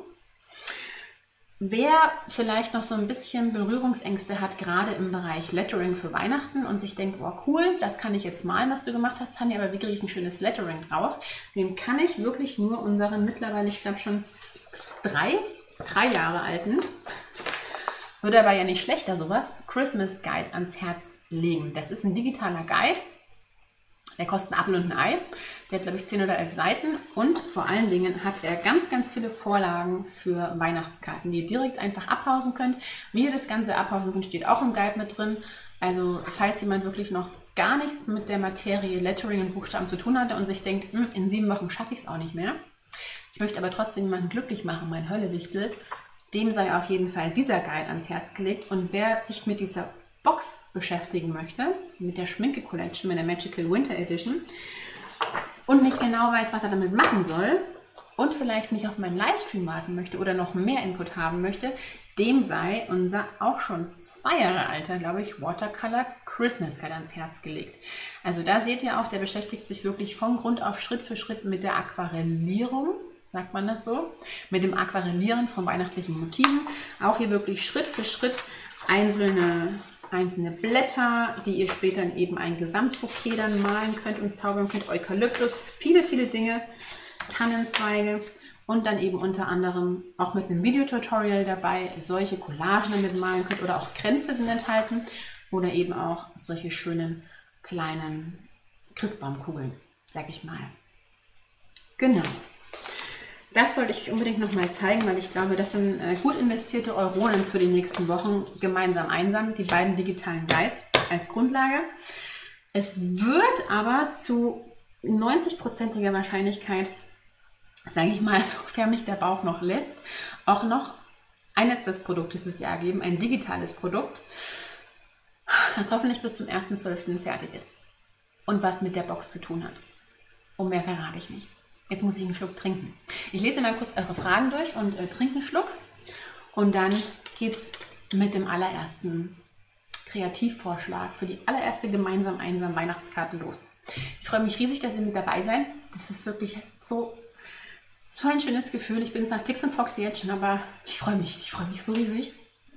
Wer vielleicht noch so ein bisschen Berührungsängste hat, gerade im Bereich Lettering für Weihnachten und sich denkt, oh cool, das kann ich jetzt malen, was du gemacht hast, Tanja, aber wie kriege ich ein schönes Lettering drauf? Dem kann ich wirklich nur unseren mittlerweile, ich glaube schon drei Jahre alten, wird aber ja nicht schlechter sowas, Christmas Guide ans Herz legen. Das ist ein digitaler Guide. Der kostet ein Apfel und ein Ei. Der hat, glaube ich, 10 oder 11 Seiten. Und vor allen Dingen hat er ganz, ganz viele Vorlagen für Weihnachtskarten, die ihr direkt einfach abhausen könnt. Wie ihr das Ganze abhausen könnt, steht auch im Guide mit drin. Also, falls jemand wirklich noch gar nichts mit der Materie Lettering und Buchstaben zu tun hatte und sich denkt, in 7 Wochen schaffe ich es auch nicht mehr. Ich möchte aber trotzdem jemanden glücklich machen, mein Höllewichtel. Dem sei auf jeden Fall dieser Guide ans Herz gelegt. Und wer sich mit dieser Box beschäftigen möchte, mit der Schminke Collection, mit der Magical Winter Edition und nicht genau weiß, was er damit machen soll und vielleicht nicht auf meinen Livestream warten möchte oder noch mehr Input haben möchte, dem sei unser auch schon 2 Jahre alter, glaube ich, Watercolor Christmas Guide ans Herz gelegt. Also da seht ihr auch, der beschäftigt sich wirklich von Grund auf Schritt für Schritt mit der Aquarellierung, sagt man das so, mit dem Aquarellieren von weihnachtlichen Motiven. Auch hier wirklich Schritt für Schritt einzelne Blätter, die ihr später in eben ein Gesamtbouquet dann malen könnt und zaubern könnt. Eukalyptus, viele, viele Dinge, Tannenzweige und dann eben unter anderem auch mit einem Videotutorial dabei solche Collagen damit malen könnt oder auch Kränze sind enthalten oder eben auch solche schönen kleinen Christbaumkugeln, sag ich mal. Genau. Das wollte ich euch unbedingt noch mal zeigen, weil ich glaube, das sind gut investierte Euronen für die nächsten Wochen gemeinsam einsam. Die beiden digitalen Guides als Grundlage. Es wird aber zu 90%iger Wahrscheinlichkeit, sage ich mal, sofern mich der Bauch noch lässt, auch noch ein letztes Produkt dieses Jahr geben, ein digitales Produkt, das hoffentlich bis zum 1.12. fertig ist und was mit der Box zu tun hat. Und mehr verrate ich nicht. Jetzt muss ich einen Schluck trinken. Ich lese mal kurz eure Fragen durch und trinke einen Schluck. Und dann geht es mit dem allerersten Kreativvorschlag für die allererste gemeinsam einsam Weihnachtskarte los. Ich freue mich riesig, dass ihr mit dabei seid. Das ist wirklich so ein schönes Gefühl. Ich bin zwar fix und foxy jetzt schon, aber ich freue mich so riesig.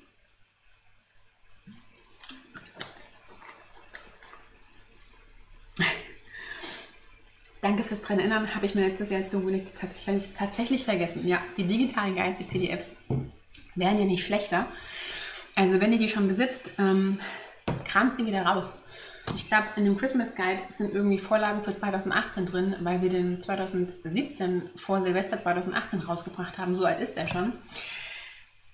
Danke fürs dran erinnern, habe ich mir letztes Jahr zugelegt, tatsächlich vergessen. Ja, die digitalen Guides, die PDFs, wären ja nicht schlechter. Also wenn ihr die schon besitzt, kramt sie wieder raus. Ich glaube, in dem Christmas Guide sind irgendwie Vorlagen für 2018 drin, weil wir den 2017 vor Silvester 2018 rausgebracht haben. So alt ist er schon.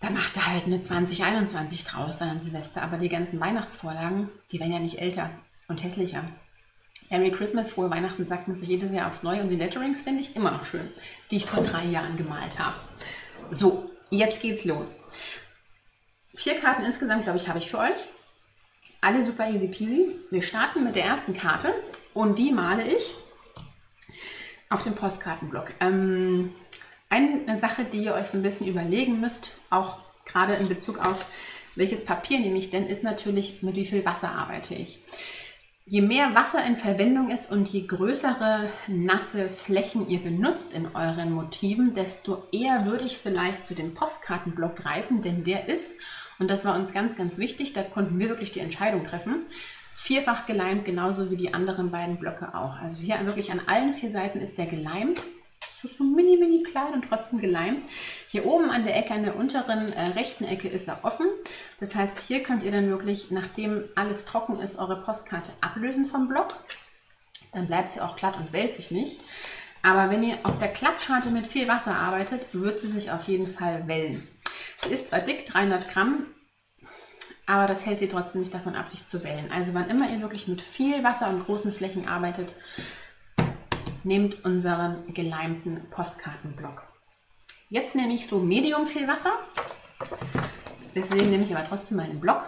da macht er halt eine 2021 draus an Silvester. Aber die ganzen Weihnachtsvorlagen, die werden ja nicht älter und hässlicher. Merry Christmas, frohe Weihnachten sagt man sich jedes Jahr aufs Neue und die Letterings finde ich immer noch schön, die ich vor 3 Jahren gemalt habe. So, jetzt geht's los. 4 Karten insgesamt, glaube ich, habe ich für euch. Alle super easy peasy. Wir starten mit der ersten Karte und die male ich auf dem Postkartenblock. Eine Sache, die ihr euch so ein bisschen überlegen müsst, auch gerade in Bezug auf welches Papier nehme ich denn, ist natürlich, mit wie viel Wasser arbeite ich. Je mehr Wasser in Verwendung ist und je größere nasse Flächen ihr benutzt in euren Motiven, desto eher würde ich vielleicht zu dem Postkartenblock greifen, denn der ist, und das war uns ganz, ganz wichtig, da konnten wir wirklich die Entscheidung treffen, 4-fach geleimt, genauso wie die anderen beiden Blöcke auch. Also hier wirklich an allen 4 Seiten ist der geleimt. Das ist so mini klein und trotzdem geleimt. Hier oben an der Ecke, an der unteren rechten Ecke ist er offen. Das heißt, hier könnt ihr dann wirklich, nachdem alles trocken ist, eure Postkarte ablösen vom Block. Dann bleibt sie auch glatt und wälzt sich nicht. Aber wenn ihr auf der Klattkarte mit viel Wasser arbeitet, wird sie sich auf jeden Fall wellen. Sie ist zwar dick, 300 Gramm, aber das hält sie trotzdem nicht davon ab, sich zu wellen. Also wann immer ihr wirklich mit viel Wasser und großen Flächen arbeitet, nehmt unseren geleimten Postkartenblock. Jetzt nehme ich so medium viel Wasser. Deswegen nehme ich aber trotzdem meinen Block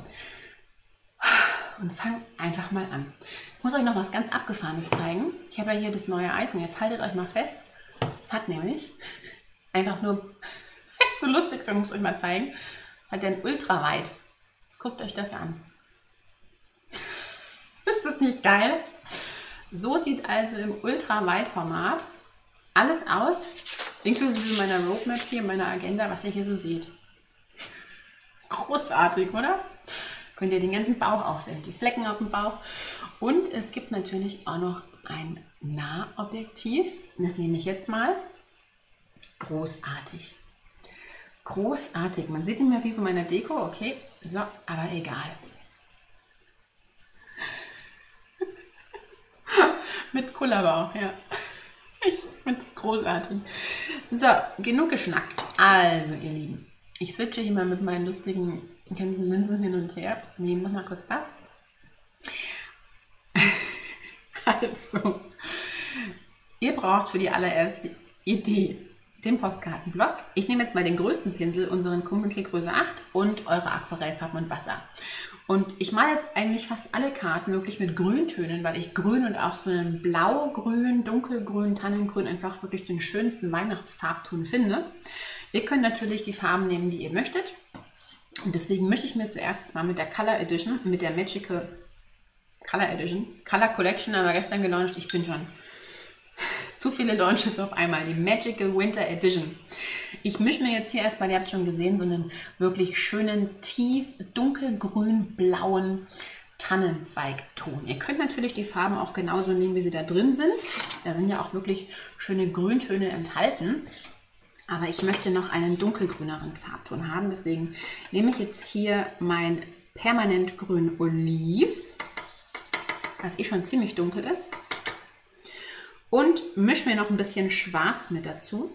und fange einfach mal an. Ich muss euch noch was ganz Abgefahrenes zeigen. Ich habe ja hier das neue iPhone. Jetzt haltet euch mal fest. Es hat nämlich einfach nur, ist so lustig, da muss ich euch mal zeigen, hat der ein Ultraweit. Jetzt guckt euch das an. Ist das nicht geil? So sieht also im Ultraweitformat alles aus, inklusive meiner Roadmap hier, meiner Agenda, was ihr hier so seht. Großartig, oder? Könnt ihr den ganzen Bauch auch sehen, die Flecken auf dem Bauch. Und es gibt natürlich auch noch ein Nahobjektiv. Das nehme ich jetzt mal. Großartig. Großartig. Man sieht nicht mehr viel von meiner Deko, okay, so, aber egal. Mit Kullerbauch, ja. Ich finde es großartig. So, genug geschnackt. Also, ihr Lieben, ich switche hier mal mit meinen lustigen ganzen Linsen hin und her. Wir nehmen nochmal kurz das. Also, ihr braucht für die allererste Idee den Postkartenblock. Ich nehme jetzt mal den größten Pinsel, unseren Kuhpinsel Größe 8 und eure Aquarellfarben und Wasser. Und ich male jetzt eigentlich fast alle Karten wirklich mit Grüntönen, weil ich Grün und auch so einen Blaugrün, Dunkelgrün, Tannengrün einfach wirklich den schönsten Weihnachtsfarbton finde. Ihr könnt natürlich die Farben nehmen, die ihr möchtet. Und deswegen möchte ich mir zuerst jetzt mal mit der Color Edition, mit der Magical Color Edition, Color Collection, aber gestern gelauncht, ich bin schon zu viele Launches auf einmal, die Magical Winter Edition. Ich mische mir jetzt hier erstmal, ihr habt schon gesehen, so einen wirklich schönen, tief dunkelgrün-blauen Tannenzweigton. Ihr könnt natürlich die Farben auch genauso nehmen, wie sie da drin sind. Da sind ja auch wirklich schöne Grüntöne enthalten. Aber ich möchte noch einen dunkelgrüneren Farbton haben. Deswegen nehme ich jetzt hier mein Permanent Grün Oliv, was eh schon ziemlich dunkel ist. Und mische mir noch ein bisschen Schwarz mit dazu.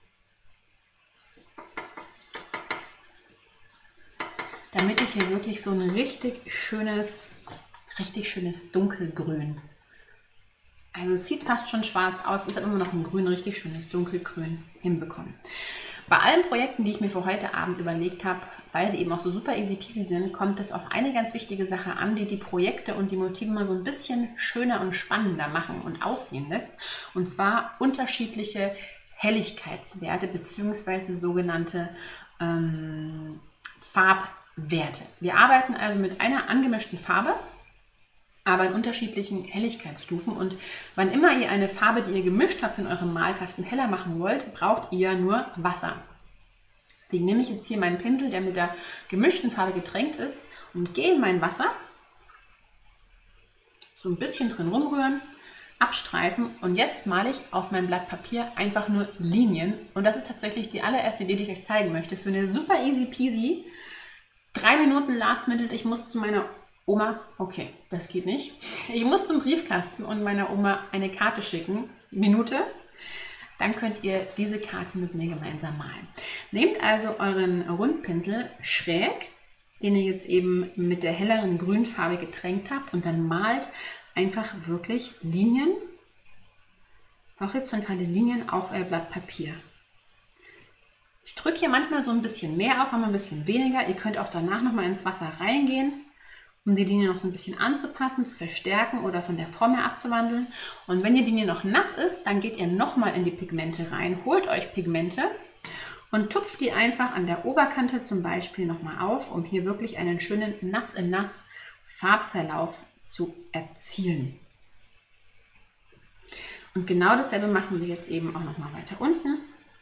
Damit ich hier wirklich so ein richtig schönes Dunkelgrün. Also es sieht fast schon schwarz aus, ist aber immer noch ein Grün, richtig schönes Dunkelgrün hinbekommen. Bei allen Projekten, die ich mir für heute Abend überlegt habe, weil sie eben auch so super easy peasy sind, kommt es auf eine ganz wichtige Sache an, die die Projekte und die Motive mal so ein bisschen schöner und spannender machen und aussehen lässt. Und zwar unterschiedliche Helligkeitswerte bzw. sogenannte Farbwerte. Wir arbeiten also mit einer angemischten Farbe, aber in unterschiedlichen Helligkeitsstufen. Und wann immer ihr eine Farbe, die ihr gemischt habt, in eurem Malkasten heller machen wollt, braucht ihr nur Wasser. Deswegen nehme ich jetzt hier meinen Pinsel, der mit der gemischten Farbe getränkt ist, und gehe in mein Wasser, so ein bisschen drin rumrühren, abstreifen, und jetzt male ich auf meinem Blatt Papier einfach nur Linien. Und das ist tatsächlich die allererste Idee, die ich euch zeigen möchte, für eine super easy peasy, 3 Minuten Last Minute. Ich muss zu meiner Oma, okay, das geht nicht. Ich muss zum Briefkasten und meiner Oma eine Karte schicken. Minute. dann könnt ihr diese Karte mit mir gemeinsam malen. Nehmt also euren Rundpinsel schräg, den ihr jetzt eben mit der helleren Grünfarbe getränkt habt, und dann malt einfach wirklich Linien, horizontale Linien auf euer Blatt Papier. Ich drücke hier manchmal so ein bisschen mehr auf, manchmal ein bisschen weniger. Ihr könnt auch danach nochmal ins Wasser reingehen, um die Linie noch so ein bisschen anzupassen, zu verstärken oder von der Form her abzuwandeln. Und wenn die Linie noch nass ist, dann geht ihr nochmal in die Pigmente rein, holt euch Pigmente und tupft die einfach an der Oberkante zum Beispiel nochmal auf, um hier wirklich einen schönen Nass-in-Nass Farbverlauf zu erzielen. Und genau dasselbe machen wir jetzt eben auch nochmal weiter unten.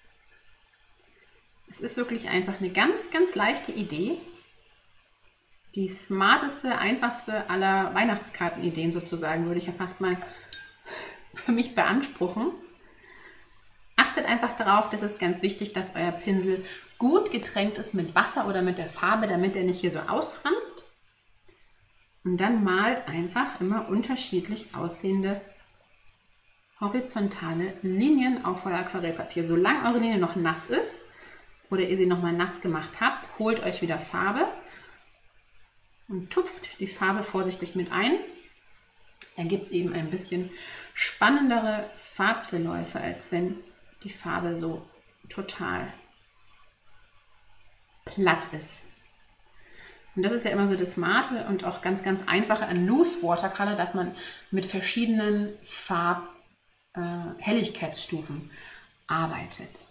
Es ist wirklich einfach eine ganz, ganz leichte Idee. Die smarteste, einfachste aller Weihnachtskartenideen sozusagen, würde ich ja fast mal für mich beanspruchen. Achtet einfach darauf, das ist ganz wichtig, dass euer Pinsel gut getränkt ist mit Wasser oder mit der Farbe, damit er nicht hier so ausfranst. Und dann malt einfach immer unterschiedlich aussehende horizontale Linien auf euer Aquarellpapier. Solange eure Linie noch nass ist oder ihr sie nochmal nass gemacht habt, holt euch wieder Farbe und tupft die Farbe vorsichtig mit ein. Dann gibt es eben ein bisschen spannendere Farbverläufe, als wenn die Farbe so total platt ist. Und das ist ja immer so das Smarte und auch ganz, ganz einfache an Loose Watercolor, dass man mit verschiedenen Helligkeitsstufen arbeitet.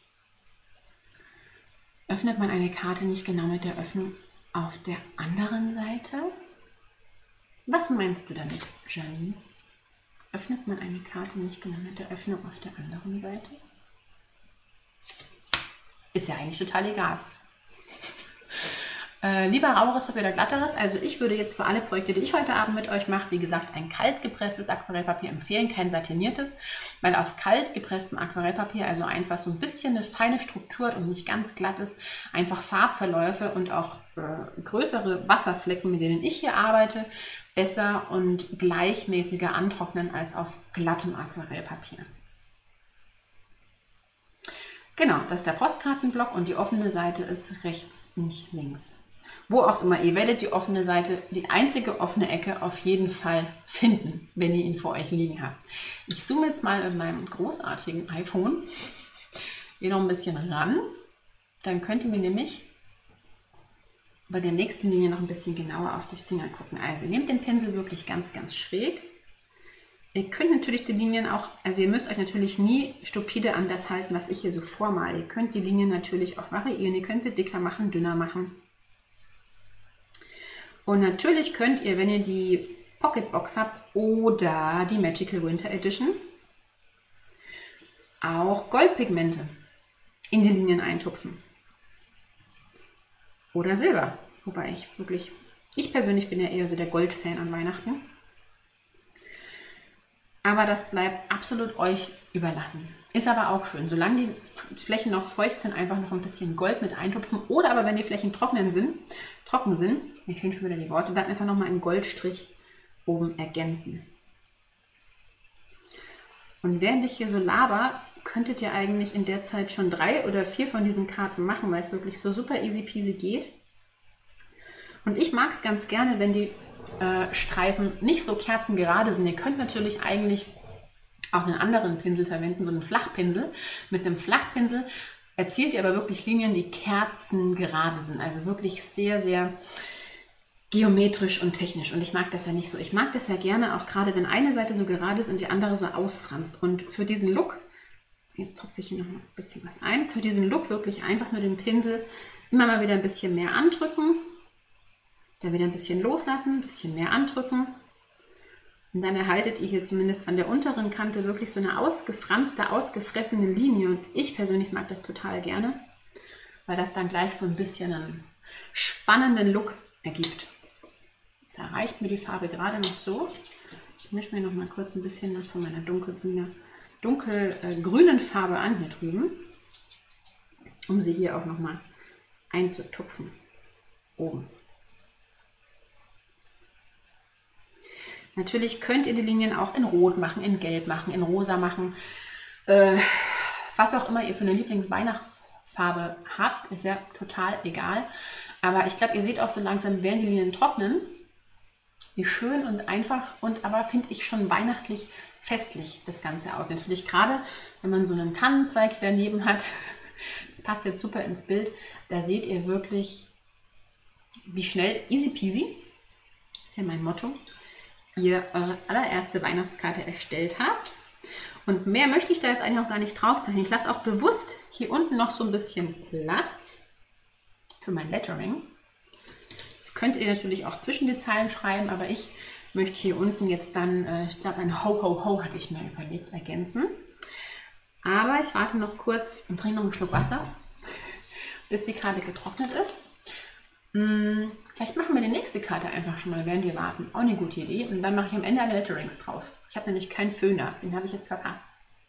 Öffnet man eine Karte nicht genau mit der Öffnung auf der anderen Seite? Was meinst du damit, Janine? Öffnet man eine Karte nicht genau mit der Öffnung auf der anderen Seite? Ist ja eigentlich total egal. Lieber raueres Papier oder glatteres? Also ich würde jetzt für alle Projekte, die ich heute Abend mit euch mache, wie gesagt, ein kalt gepresstes Aquarellpapier empfehlen, kein satiniertes, weil auf kalt gepresstem Aquarellpapier, also eins, was so ein bisschen eine feine Struktur hat und nicht ganz glatt ist, einfach Farbverläufe und auch größere Wasserflecken, mit denen ich hier arbeite, besser und gleichmäßiger antrocknen als auf glattem Aquarellpapier. Genau, das ist der Postkartenblock und die offene Seite ist rechts, nicht links. Wo auch immer, ihr werdet die offene Seite, die einzige offene Ecke auf jeden Fall finden, wenn ihr ihn vor euch liegen habt. Ich zoome jetzt mal mit meinem großartigen iPhone hier noch ein bisschen ran. Dann könnt ihr mir nämlich bei der nächsten Linie noch ein bisschen genauer auf die Finger gucken. Also ihr nehmt den Pinsel wirklich ganz, ganz schräg. Ihr könnt natürlich die Linien auch, also ihr müsst euch natürlich nie stupide an das halten, was ich hier so vormale. Ihr könnt die Linien natürlich auch variieren. Ihr könnt sie dicker machen, dünner machen. Und natürlich könnt ihr, wenn ihr die Pocketbox habt oder die Magical Winter Edition, auch Goldpigmente in die Linien eintupfen. Oder Silber. Wobei ich persönlich bin ja eher so der Gold-Fan an Weihnachten. Aber das bleibt absolut euch überlassen. Ist aber auch schön, solange die Flächen noch feucht sind, einfach noch ein bisschen Gold mit eintupfen. Oder aber wenn die Flächen trocken sind, mir fehlen schon wieder die Worte, dann einfach nochmal einen Goldstrich oben ergänzen. Und während ich hier so laber, könntet ihr eigentlich in der Zeit schon 3 oder 4 von diesen Karten machen, weil es wirklich so super easy peasy geht. Und ich mag es ganz gerne, wenn die Streifen nicht so kerzengerade sind. Ihr könnt natürlich eigentlich auch einen anderen Pinsel verwenden, so einen Flachpinsel. Mit einem Flachpinsel erzielt ihr aber wirklich Linien, die kerzengerade sind. Also wirklich sehr, sehr geometrisch und technisch. Und ich mag das ja nicht so. Ich mag das ja gerne, auch gerade wenn eine Seite so gerade ist und die andere so ausfranst. Und für diesen Look, jetzt tropfe ich hier noch mal ein bisschen was ein, für diesen Look wirklich einfach nur den Pinsel immer mal wieder ein bisschen mehr andrücken. Da wieder ein bisschen loslassen, ein bisschen mehr andrücken. Und dann erhaltet ihr hier zumindest an der unteren Kante wirklich so eine ausgefranste, ausgefressene Linie. Und ich persönlich mag das total gerne, weil das dann gleich so ein bisschen einen spannenden Look ergibt. Da reicht mir die Farbe gerade noch so. Ich mische mir noch mal kurz ein bisschen was von meiner dunkelgrünen Farbe an hier drüben, um sie hier auch noch mal einzutupfen. Oben. Natürlich könnt ihr die Linien auch in Rot machen, in Gelb machen, in Rosa machen. was auch immer ihr für eine Lieblingsweihnachtsfarbe habt, ist ja total egal. Aber ich glaube, ihr seht auch so langsam, während die Linien trocknen, wie schön und einfach und aber finde ich schon weihnachtlich festlich das Ganze aus. Natürlich gerade, wenn man so einen Tannenzweig daneben hat, passt jetzt super ins Bild, da seht ihr wirklich, wie schnell, easy peasy, ist ja mein Motto, ihr eure allererste Weihnachtskarte erstellt habt. Und mehr möchte ich da jetzt eigentlich auch gar nicht drauf zeichnen. Ich lasse auch bewusst hier unten noch so ein bisschen Platz für mein Lettering. Das könnt ihr natürlich auch zwischen die Zeilen schreiben, aber ich möchte hier unten jetzt dann, ich glaube ein Ho Ho Ho hatte ich mir überlegt, ergänzen. Aber ich warte noch kurz und trinke noch einen Schluck Wasser, bis die Karte getrocknet ist. Vielleicht machen wir die nächste Karte einfach schon mal, während wir warten. Auch eine gute Idee. Und dann mache ich am Ende alle Letterings drauf. Ich habe nämlich keinen Föhner, den habe ich jetzt verpasst.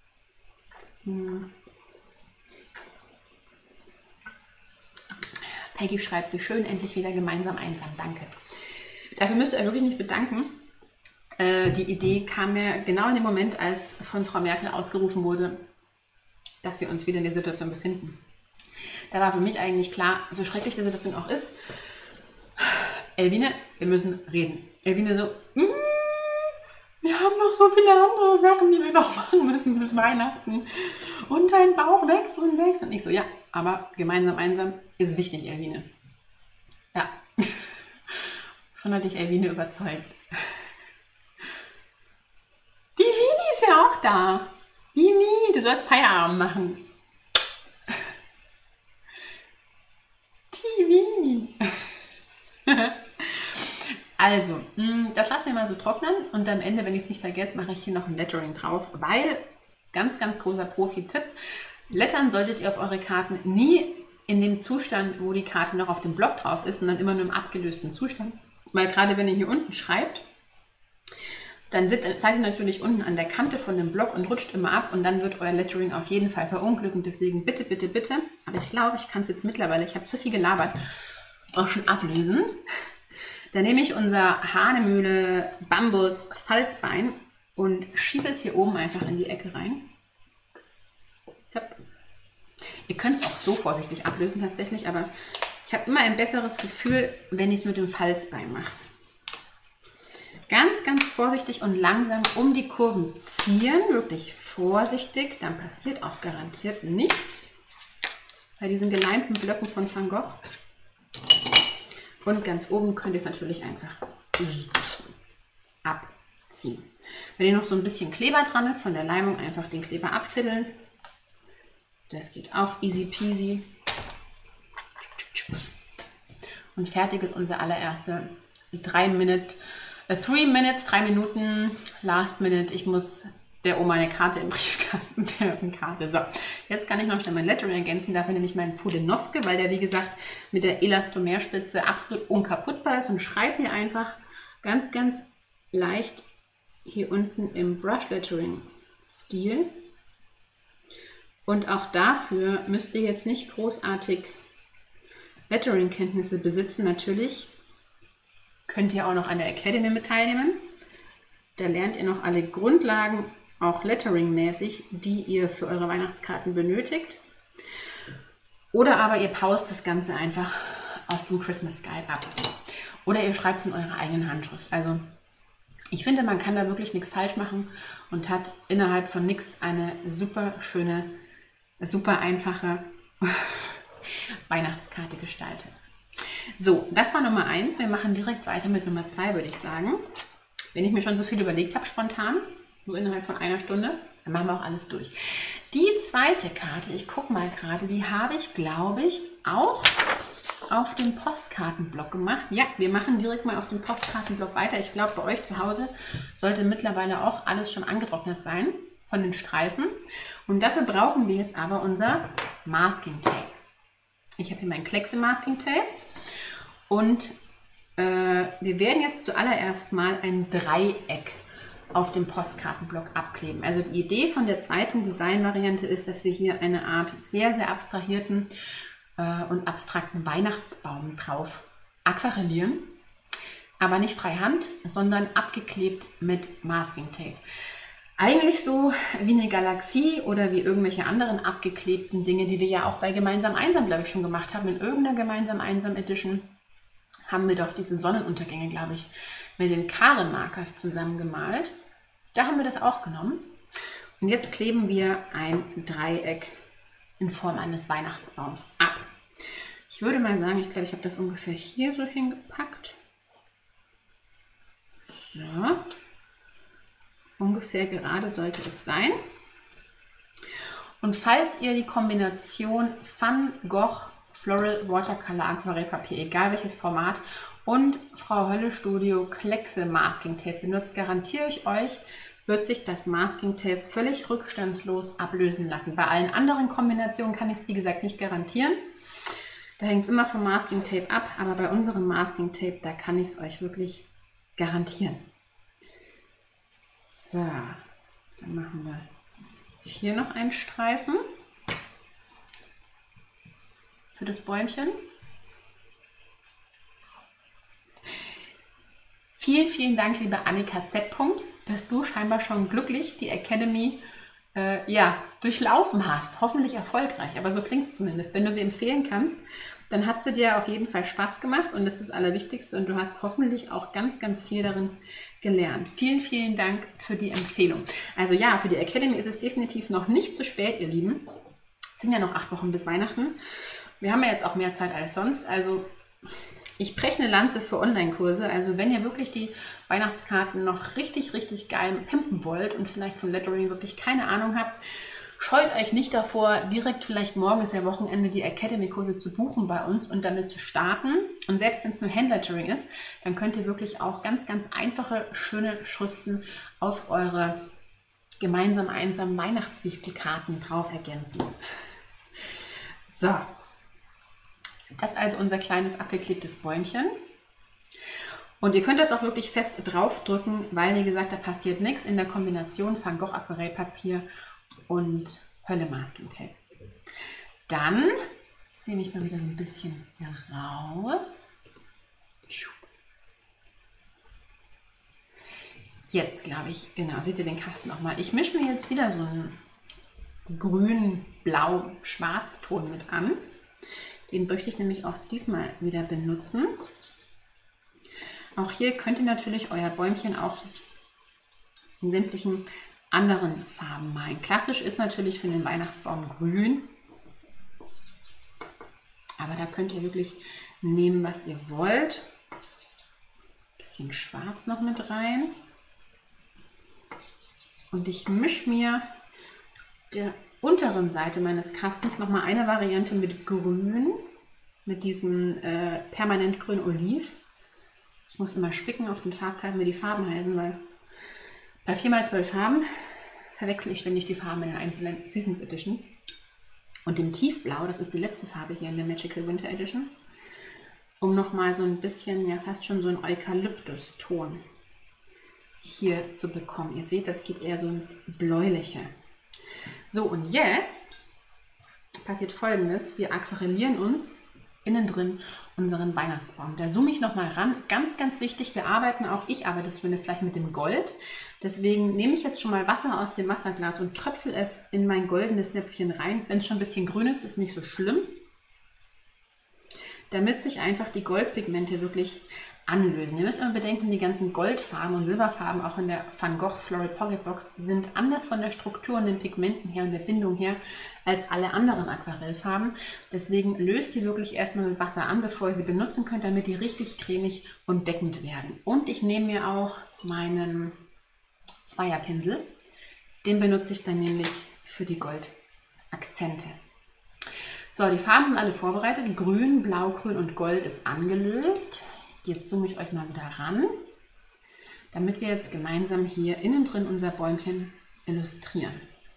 Peggy schreibt, wie schön, endlich wieder gemeinsam einsam. Danke. Dafür müsst ihr euch wirklich nicht bedanken. Die Idee kam mir genau in dem Moment, als von Frau Merkel ausgerufen wurde, dass wir uns wieder in der Situation befinden. Da war für mich eigentlich klar, so schrecklich die Situation auch ist, Elvine, wir müssen reden. Elvine so, wir haben noch so viele andere Sachen, die wir noch machen müssen bis Weihnachten. Und dein Bauch wächst und wächst. Und ich so, ja, aber gemeinsam einsam ist wichtig, Elvine. Ja, schon hatte ich Elvine überzeugt. Die Vini ist ja auch da. Vini, du sollst Feierabend machen. Die Vini. Also, das lassen wir mal so trocknen und am Ende, wenn ich es nicht vergesse, mache ich hier noch ein Lettering drauf, weil, ganz, ganz großer Profi-Tipp, lettern solltet ihr auf eure Karten nie in dem Zustand, wo die Karte noch auf dem Block drauf ist, sondern immer nur im abgelösten Zustand. Weil gerade wenn ihr hier unten schreibt, dann seid ihr natürlich unten an der Kante von dem Block und rutscht immer ab und dann wird euer Lettering auf jeden Fall verunglücken. Deswegen bitte, bitte, bitte, aber ich glaube, ich kann es jetzt mittlerweile, ich habe zu viel gelabert, auch schon ablösen. Dann nehme ich unser Hahnemühle Bambus Falzbein und schiebe es hier oben einfach in die Ecke rein. Tipp. Ihr könnt es auch so vorsichtig ablösen tatsächlich, aber ich habe immer ein besseres Gefühl, wenn ich es mit dem Falzbein mache. Ganz, ganz vorsichtig und langsam um die Kurven ziehen, wirklich vorsichtig, dann passiert auch garantiert nichts bei diesen geleimten Blöcken von Van Gogh. Und ganz oben könnt ihr es natürlich einfach abziehen. Wenn hier noch so ein bisschen Kleber dran ist, von der Leimung einfach den Kleber abfiddeln. Das geht auch easy peasy. Und fertig ist unser allererste 3 Minuten, Last Minute. Ich muss der Oma eine Karte im Briefkasten werfen. So, jetzt kann ich noch schnell mein Lettering ergänzen. Dafür nehme ich meinen Fudenoske, weil der, wie gesagt, mit der Elastomerspitze absolut unkaputtbar ist und schreibe hier einfach ganz, ganz leicht hier unten im Brush Lettering Stil. Und auch dafür müsst ihr jetzt nicht großartig Lettering-Kenntnisse besitzen. Natürlich könnt ihr auch noch an der Academy mit teilnehmen. Da lernt ihr noch alle Grundlagen, auch Lettering-mäßig, die ihr für eure Weihnachtskarten benötigt. Oder aber ihr paust das Ganze einfach aus dem Christmas Guide ab. Oder ihr schreibt es in eurer eigenen Handschrift. Also ich finde, man kann da wirklich nichts falsch machen und hat innerhalb von nichts eine super schöne, super einfache Weihnachtskarte gestaltet. So, das war Nummer 1. Wir machen direkt weiter mit Nummer 2, würde ich sagen. Wenn ich mir schon so viel überlegt habe, spontan, so innerhalb von einer Stunde, dann machen wir auch alles durch. Die zweite Karte, ich gucke mal gerade, die habe ich, glaube ich, auch auf dem Postkartenblock gemacht. Ja, wir machen direkt mal auf dem Postkartenblock weiter. Ich glaube, bei euch zu Hause sollte mittlerweile auch alles schon angetrocknet sein von den Streifen. Und dafür brauchen wir jetzt aber unser Masking Tape. Ich habe hier mein Kleckse Masking Tape und wir werden jetzt zuallererst mal ein Dreieck auf dem Postkartenblock abkleben. Also die Idee von der zweiten Designvariante ist, dass wir hier eine Art sehr, sehr abstrahierten und abstrakten Weihnachtsbaum drauf aquarellieren, aber nicht freihand, sondern abgeklebt mit Masking Tape. eigentlich so wie eine Galaxie oder wie irgendwelche anderen abgeklebten Dinge, die wir ja auch bei Gemeinsam Einsam, glaube ich, schon gemacht haben. In irgendeiner Gemeinsam Einsam Edition haben wir doch diese Sonnenuntergänge, glaube ich, mit den Karen-Markers zusammengemalt. Da haben wir das auch genommen. Und jetzt kleben wir ein Dreieck in Form eines Weihnachtsbaums ab. Ich würde mal sagen, ich glaube, ich habe das ungefähr hier so hingepackt. So. Ungefähr gerade sollte es sein. Und falls ihr die Kombination Van Gogh Floral Watercolor Aquarellpapier, egal welches Format, und Frau Holle Studio Kleckse Masking Tape benutzt, garantiere ich euch, wird sich das Masking Tape völlig rückstandslos ablösen lassen. Bei allen anderen Kombinationen kann ich es, wie gesagt, nicht garantieren. Da hängt es immer vom Masking Tape ab, aber bei unserem Masking Tape, da kann ich es euch wirklich garantieren. So, dann machen wir hier noch einen Streifen für das Bäumchen. Vielen, vielen Dank, liebe Annika Z. dass du scheinbar schon glücklich die Academy durchlaufen hast. Hoffentlich erfolgreich, aber so klingt es zumindest. Wenn du sie empfehlen kannst, dann hat sie dir auf jeden Fall Spaß gemacht und das ist das Allerwichtigste und du hast hoffentlich auch ganz, ganz viel darin gelernt. Vielen, vielen Dank für die Empfehlung. Also ja, für die Academy ist es definitiv noch nicht zu spät, ihr Lieben. Es sind ja noch 8 Wochen bis Weihnachten. Wir haben ja jetzt auch mehr Zeit als sonst, also ich breche eine Lanze für Online-Kurse. Also wenn ihr wirklich die Weihnachtskarten noch richtig, richtig geil pimpen wollt und vielleicht von Lettering wirklich keine Ahnung habt, scheut euch nicht davor, direkt vielleicht morgen ist ja Wochenende die Academy-Kurse zu buchen bei uns und damit zu starten. Und selbst wenn es nur Handlettering ist, dann könnt ihr wirklich auch ganz, ganz einfache, schöne Schriften auf eure gemeinsam einsamen Weihnachtswichtelkarten drauf ergänzen. So. Das ist also unser kleines abgeklebtes Bäumchen. Und ihr könnt das auch wirklich fest draufdrücken, weil, wie gesagt, da passiert nichts in der Kombination Van Gogh Aquarellpapier und Hölle Masking Tape. Dann ziehe ich mal wieder so ein bisschen hier raus. Jetzt glaube ich, genau, seht ihr den Kasten nochmal. Ich mische mir jetzt wieder so einen grün-blau-schwarz-Ton mit an. Den möchte ich nämlich auch diesmal wieder benutzen. Auch hier könnt ihr natürlich euer Bäumchen auch in sämtlichen anderen Farben malen. Klassisch ist natürlich für den Weihnachtsbaum grün. Aber da könnt ihr wirklich nehmen, was ihr wollt. Ein bisschen schwarz noch mit rein. Und ich mische mir der unteren Seite meines Kastens nochmal eine Variante mit Grün, mit diesem permanent grün Oliv. Ich muss immer spicken auf den Farbkarten, wie die Farben heißen, weil bei 4x12 Farben verwechsel ich ständig die Farben in den einzelnen Seasons Editions. Und dem Tiefblau, das ist die letzte Farbe hier in der Magical Winter Edition, um nochmal so ein bisschen, ja fast schon so einen Eukalyptus-Ton hier zu bekommen. Ihr seht, das geht eher so ins Bläuliche. So, und jetzt passiert Folgendes. Wir aquarellieren uns innen drin unseren Weihnachtsbaum. Da zoome ich nochmal ran. Ganz, ganz wichtig, ich arbeite zumindest gleich mit dem Gold. Deswegen nehme ich jetzt schon mal Wasser aus dem Wasserglas und tröpfel es in mein goldenes Näpfchen rein. Wenn es schon ein bisschen grün ist, ist nicht so schlimm. Damit sich einfach die Goldpigmente wirklich anlösen. Ihr müsst immer bedenken, die ganzen Goldfarben und Silberfarben, auch in der Van Gogh Floral Pocket Box, sind anders von der Struktur und den Pigmenten her und der Bindung her als alle anderen Aquarellfarben. Deswegen löst ihr wirklich erstmal mit Wasser an, bevor ihr sie benutzen könnt, damit die richtig cremig und deckend werden. Und ich nehme mir auch meinen Zweierpinsel. Den benutze ich dann nämlich für die Goldakzente. So, die Farben sind alle vorbereitet. Grün, Blau, Grün und Gold ist angelöst. Jetzt zoome ich euch mal wieder ran, damit wir jetzt gemeinsam hier innen drin unser Bäumchen illustrieren.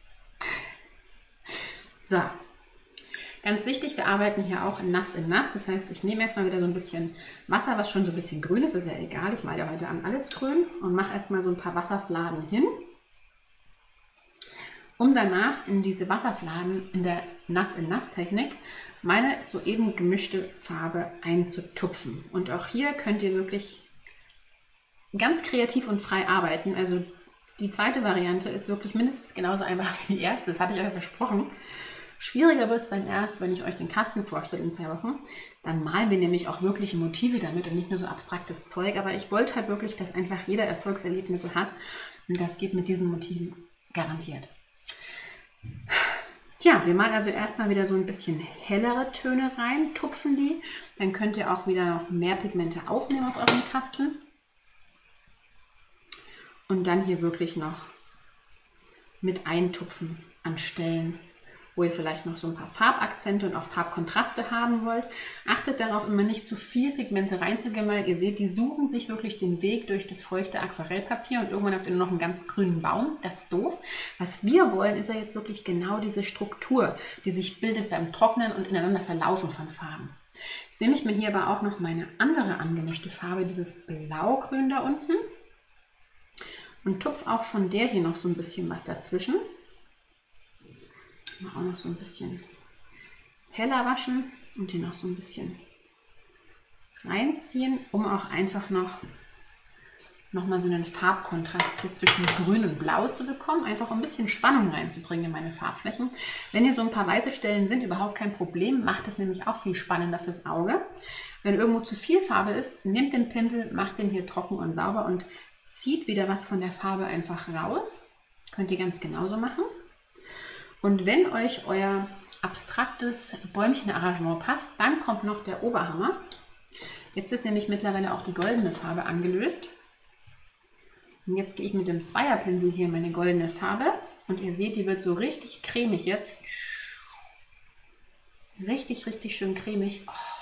So, ganz wichtig, wir arbeiten hier auch nass in nass. Das heißt, ich nehme erstmal wieder so ein bisschen Wasser, was schon so ein bisschen grün ist. Ist ja egal, ich male ja heute an alles grün und mache erstmal so ein paar Wasserfladen hin, um danach in diese Wasserfladen in der Nass-in-Nass-Technik meine soeben gemischte Farbe einzutupfen. Und auch hier könnt ihr wirklich ganz kreativ und frei arbeiten. Also Die zweite Variante ist wirklich mindestens genauso einfach wie die erste, das hatte ich euch versprochen. Schwieriger wird es dann erst, wenn ich euch den Kasten vorstelle in 2 Wochen. Dann malen wir nämlich auch wirkliche Motive damit und nicht nur so abstraktes Zeug. Aber ich wollte halt wirklich, dass einfach jeder Erfolgserlebnisse hat. Und das geht mit diesen Motiven garantiert. Tja, wir malen also erstmal wieder so ein bisschen hellere Töne rein, tupfen die. Dann könnt ihr auch wieder noch mehr Pigmente aufnehmen aus eurem Kasten. Und dann hier wirklich noch mit eintupfen an Stellen, wo ihr vielleicht noch so ein paar Farbakzente und auch Farbkontraste haben wollt. Achtet darauf, immer nicht zu viel Pigmente reinzugeben, weil ihr seht, die suchen sich wirklich den Weg durch das feuchte Aquarellpapier und irgendwann habt ihr nur noch einen ganz grünen Baum. Das ist doof. Was wir wollen, ist ja jetzt wirklich genau diese Struktur, die sich bildet beim Trocknen und ineinander verlaufen von Farben. Jetzt nehme ich mir hier aber auch noch meine andere angemischte Farbe, dieses Blaugrün da unten, und tupfe auch von der hier noch so ein bisschen was dazwischen. Auch noch so ein bisschen heller waschen und hier noch so ein bisschen reinziehen, um auch einfach noch mal so einen Farbkontrast hier zwischen Grün und Blau zu bekommen, einfach um ein bisschen Spannung reinzubringen in meine Farbflächen. Wenn hier so ein paar weiße Stellen sind, überhaupt kein Problem, macht es nämlich auch viel spannender fürs Auge. Wenn irgendwo zu viel Farbe ist, nehmt den Pinsel, macht den hier trocken und sauber und zieht wieder was von der Farbe einfach raus. Könnt ihr ganz genauso machen. Und wenn euch euer abstraktes Bäumchenarrangement passt, dann kommt noch der Oberhammer. Jetzt ist nämlich mittlerweile auch die goldene Farbe angelöst. Und jetzt gehe ich mit dem Zweierpinsel hier in meine goldene Farbe. Und ihr seht, die wird so richtig cremig jetzt. Richtig, richtig schön cremig.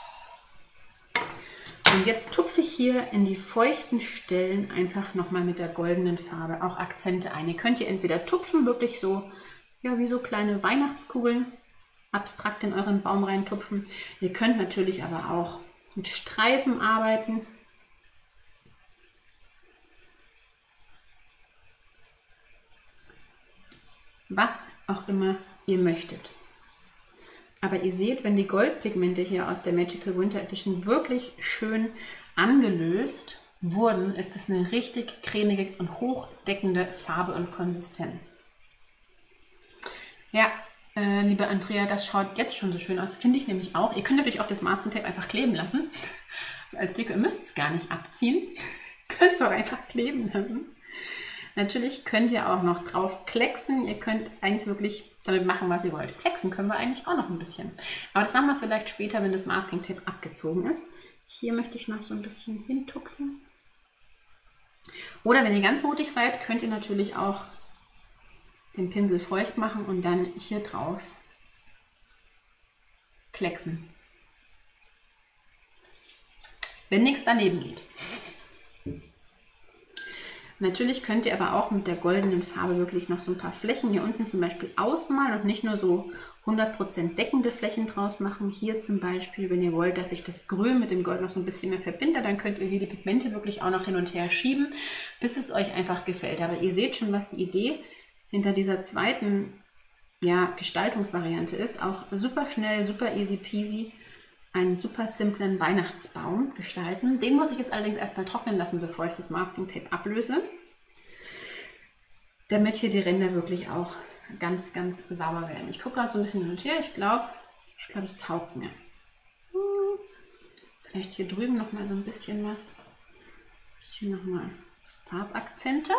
Und jetzt tupfe ich hier in die feuchten Stellen einfach nochmal mit der goldenen Farbe auch Akzente ein. Ihr könnt hier entweder tupfen, wirklich so, ja, wie so kleine Weihnachtskugeln abstrakt in euren Baum reintupfen. Ihr könnt natürlich aber auch mit Streifen arbeiten. Was auch immer ihr möchtet. Aber ihr seht, wenn die Goldpigmente hier aus der Magical Winter Edition wirklich schön angelöst wurden, ist es eine richtig cremige und hochdeckende Farbe und Konsistenz. Ja, liebe Andrea, das schaut jetzt schon so schön aus. Finde ich nämlich auch. Ihr könnt natürlich auch das Masking Tape einfach kleben lassen. So als Deko, ihr müsst es gar nicht abziehen. Könnt es auch einfach kleben lassen. Natürlich könnt ihr auch noch drauf klecksen. Ihr könnt eigentlich wirklich damit machen, was ihr wollt. Klecksen können wir eigentlich auch noch ein bisschen. Aber das machen wir vielleicht später, wenn das Masking Tape abgezogen ist. Hier möchte ich noch so ein bisschen hintupfen. Oder wenn ihr ganz mutig seid, könnt ihr natürlich auch den Pinsel feucht machen und dann hier drauf klecksen. Wenn nichts daneben geht. Natürlich könnt ihr aber auch mit der goldenen Farbe wirklich noch so ein paar Flächen hier unten zum Beispiel ausmalen und nicht nur so 100% deckende Flächen draus machen. Hier zum Beispiel, wenn ihr wollt, dass sich das Grün mit dem Gold noch so ein bisschen mehr verbindet, dann könnt ihr hier die Pigmente wirklich auch noch hin und her schieben, bis es euch einfach gefällt. Aber ihr seht schon, was die Idee hinter dieser zweiten, ja, Gestaltungsvariante ist. Auch super schnell, super easy peasy einen super simplen Weihnachtsbaum gestalten. Den muss ich jetzt allerdings erstmal trocknen lassen, bevor ich das Masking Tape ablöse, damit hier die Ränder wirklich auch ganz, ganz sauber werden. Ich gucke gerade so ein bisschen hin und her. Ich glaube, es taugt mir. Vielleicht hier drüben noch mal so ein bisschen was. Hier noch mal Farbakzente.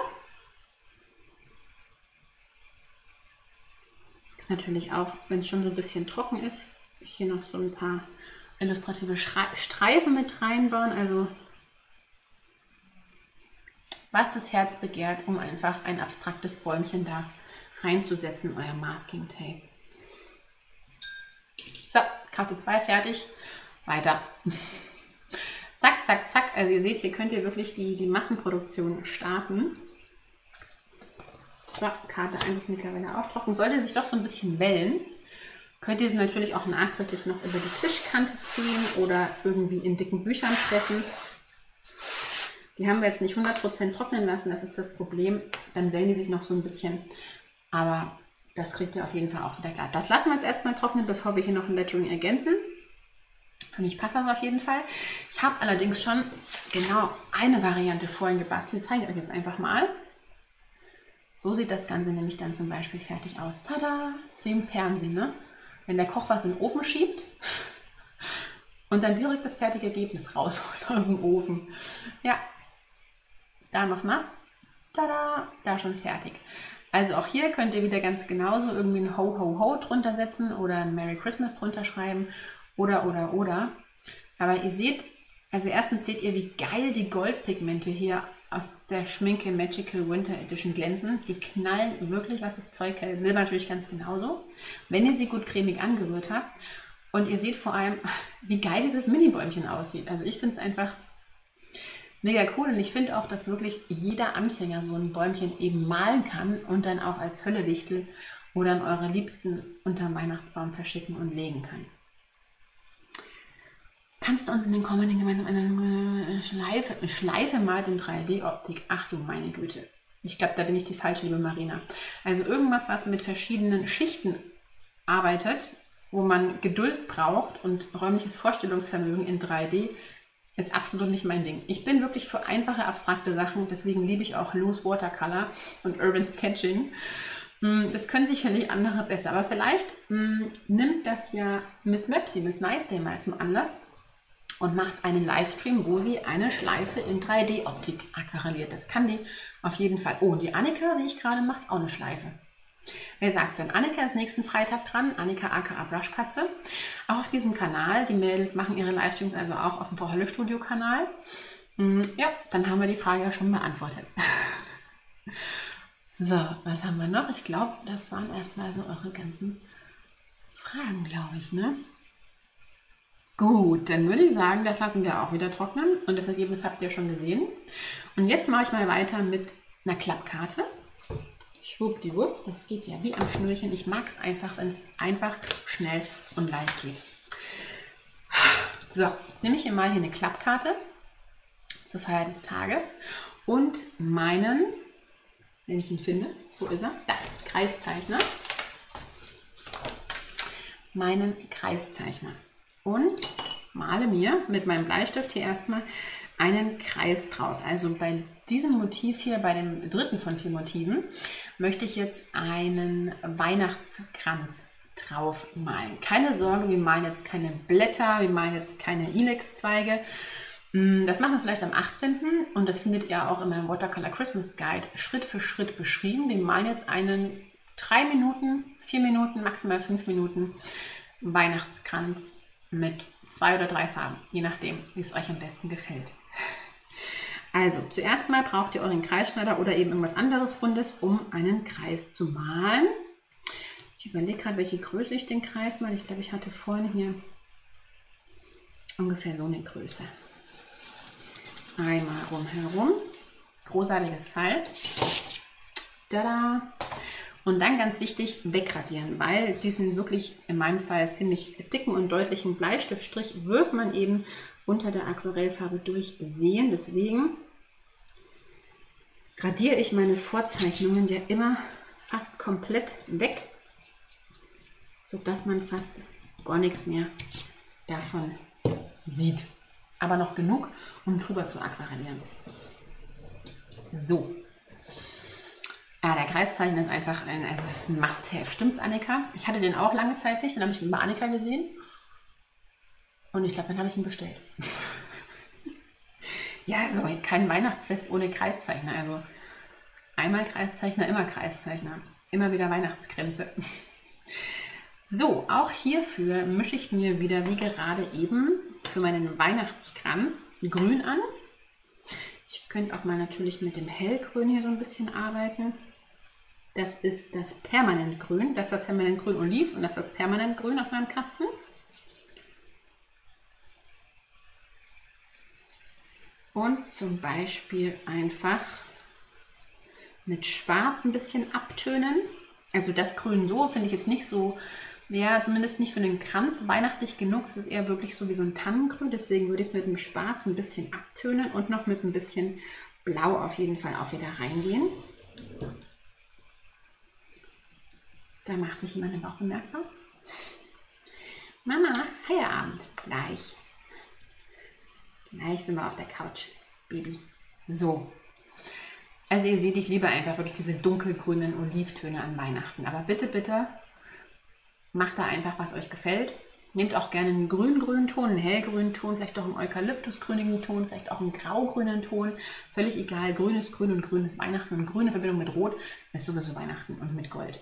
Natürlich auch, wenn es schon so ein bisschen trocken ist, hier noch so ein paar illustrative Streifen mit reinbauen, also was das Herz begehrt, um einfach ein abstraktes Bäumchen da reinzusetzen in euer Masking Tape. So, Karte 2 fertig, weiter. Zack, zack, zack, also ihr seht, hier könnt ihr wirklich die Massenproduktion starten. So, Karte 1 ist mittlerweile auch trocken, sollte sich doch so ein bisschen wellen. Könnt ihr sie natürlich auch nachträglich noch über die Tischkante ziehen oder irgendwie in dicken Büchern pressen. Die haben wir jetzt nicht 100% trocknen lassen, das ist das Problem. Dann wellen die sich noch so ein bisschen, aber das kriegt ihr auf jeden Fall auch wieder glatt. Das lassen wir jetzt erstmal trocknen, bevor wir hier noch ein Lettering ergänzen. Für mich passt das auf jeden Fall. Ich habe allerdings schon genau eine Variante vorhin gebastelt, zeige ich euch jetzt einfach mal. So sieht das Ganze nämlich dann zum Beispiel fertig aus. Tada! Das ist wie im Fernsehen, ne? Wenn der Koch was in den Ofen schiebt und dann direkt das fertige Ergebnis rausholt aus dem Ofen. Ja, da noch nass. Tada! Da schon fertig. Also auch hier könnt ihr wieder ganz genauso irgendwie ein Ho, Ho, Ho drunter setzen oder ein Merry Christmas drunter schreiben oder. Aber ihr seht, also erstens seht ihr, wie geil die Goldpigmente hier aus der Schminke Magical Winter Edition glänzen. Die knallen wirklich, was das Zeug hält. Silber natürlich ganz genauso, wenn ihr sie gut cremig angerührt habt. Und ihr seht vor allem, wie geil dieses Mini-Bäumchen aussieht. Also ich finde es einfach mega cool und ich finde auch, dass wirklich jeder Anfänger so ein Bäumchen eben malen kann und dann auch als Höllewichtel oder an eure Liebsten unterm Weihnachtsbaum verschicken und legen kann. Kannst du uns in den Kommentaren gemeinsam eine Schleife malt in 3D-Optik? Ach du meine Güte. Ich glaube, da bin ich die falsche, liebe Marina. Also irgendwas, was mit verschiedenen Schichten arbeitet, wo man Geduld braucht und räumliches Vorstellungsvermögen in 3D, ist absolut nicht mein Ding. Ich bin wirklich für einfache, abstrakte Sachen, deswegen liebe ich auch Loose Watercolor und Urban Sketching. Das können sicherlich andere besser, aber vielleicht nimmt das ja Miss Nice Day mal zum Anlass und macht einen Livestream, wo sie eine Schleife in 3D-Optik aquarelliert. Das kann die auf jeden Fall. Oh, die Annika, sehe ich gerade, macht auch eine Schleife. Wer sagt es denn? Annika ist nächsten Freitag dran, Annika aka Brushkatze. Auch auf diesem Kanal. Die Mädels machen ihre Livestreams also auch auf dem Frau-Holle-Studio-Kanal. Ja, dann haben wir die Frage ja schon beantwortet. So, was haben wir noch? Ich glaube, das waren erstmal so eure ganzen Fragen, glaube ich, ne? Gut, dann würde ich sagen, das lassen wir auch wieder trocknen. Und das Ergebnis habt ihr schon gesehen. Und jetzt mache ich mal weiter mit einer Klappkarte. Schwuppdiwupp, das geht ja wie am Schnürchen. Ich mag es einfach, wenn es einfach, schnell und leicht geht. So, nehme ich mir mal hier eine Klappkarte zur Feier des Tages und meinen, wenn ich ihn finde, wo ist er? Da, Kreiszeichner. Meinen Kreiszeichner. Und male mir mit meinem Bleistift hier erstmal einen Kreis draus. Also bei diesem Motiv hier, bei dem dritten von 4 Motiven, möchte ich jetzt einen Weihnachtskranz drauf malen. Keine Sorge, wir malen jetzt keine Blätter, wir malen jetzt keine Ilex-Zweige. Das machen wir vielleicht am 18. und das findet ihr auch in meinem Watercolor Christmas Guide Schritt für Schritt beschrieben. Wir malen jetzt einen 3 Minuten, 4 Minuten, maximal 5 Minuten Weihnachtskranz mit 2 oder 3 Farben, je nachdem, wie es euch am besten gefällt. Also, zuerst mal braucht ihr euren Kreisschneider oder eben irgendwas anderes Rundes, um einen Kreis zu malen. Ich überlege gerade, welche Größe ich den Kreis male. Ich glaube, ich hatte vorhin hier ungefähr so eine Größe. Einmal rumherum. Großartiges Teil. Tada! Und dann ganz wichtig, wegradieren, weil diesen wirklich in meinem Fall ziemlich dicken und deutlichen Bleistiftstrich wird man eben unter der Aquarellfarbe durchsehen. Deswegen radiere ich meine Vorzeichnungen ja immer fast komplett weg, sodass man fast gar nichts mehr davon sieht. Aber noch genug, um drüber zu aquarellieren. So. Ja, der Kreiszeichner ist einfach also es ist ein Must-Have. Stimmt's, Annika? Ich hatte den auch lange Zeit nicht, dann habe ich ihn bei Annika gesehen. Und ich glaube, dann habe ich ihn bestellt. Ja, also kein Weihnachtsfest ohne Kreiszeichner. Also einmal Kreiszeichner, immer Kreiszeichner. Immer wieder Weihnachtsgrenze. So, auch hierfür mische ich mir wieder, wie gerade eben, für meinen Weihnachtskranz grün an. Ich könnte auch mal natürlich mit dem Hellgrün hier so ein bisschen arbeiten. Das ist das Permanentgrün. Das ist das Permanentgrün Oliv und das ist das Permanentgrün aus meinem Kasten. Und zum Beispiel einfach mit Schwarz ein bisschen abtönen. Also das Grün so finde ich jetzt nicht so, ja, zumindest nicht für den Kranz weihnachtlich genug. Es ist eher wirklich so wie so ein Tannengrün. Deswegen würde ich es mit dem Schwarz ein bisschen abtönen und noch mit ein bisschen Blau auf jeden Fall auch wieder reingehen. Da macht sich jemand auch bemerkbar. Mama, Feierabend. Gleich. Gleich sind wir auf der Couch, Baby. So. Also ihr seht, ich liebe einfach wirklich diese dunkelgrünen Olivtöne an Weihnachten. Aber bitte, bitte, macht da einfach, was euch gefällt. Nehmt auch gerne einen grün-grünen Ton, einen hellgrünen Ton, vielleicht auch einen eukalyptusgrünigen Ton, vielleicht auch einen graugrünen Ton. Völlig egal, grün ist grün und grün ist Weihnachten und grüne Verbindung mit Rot ist sowieso Weihnachten und mit Gold.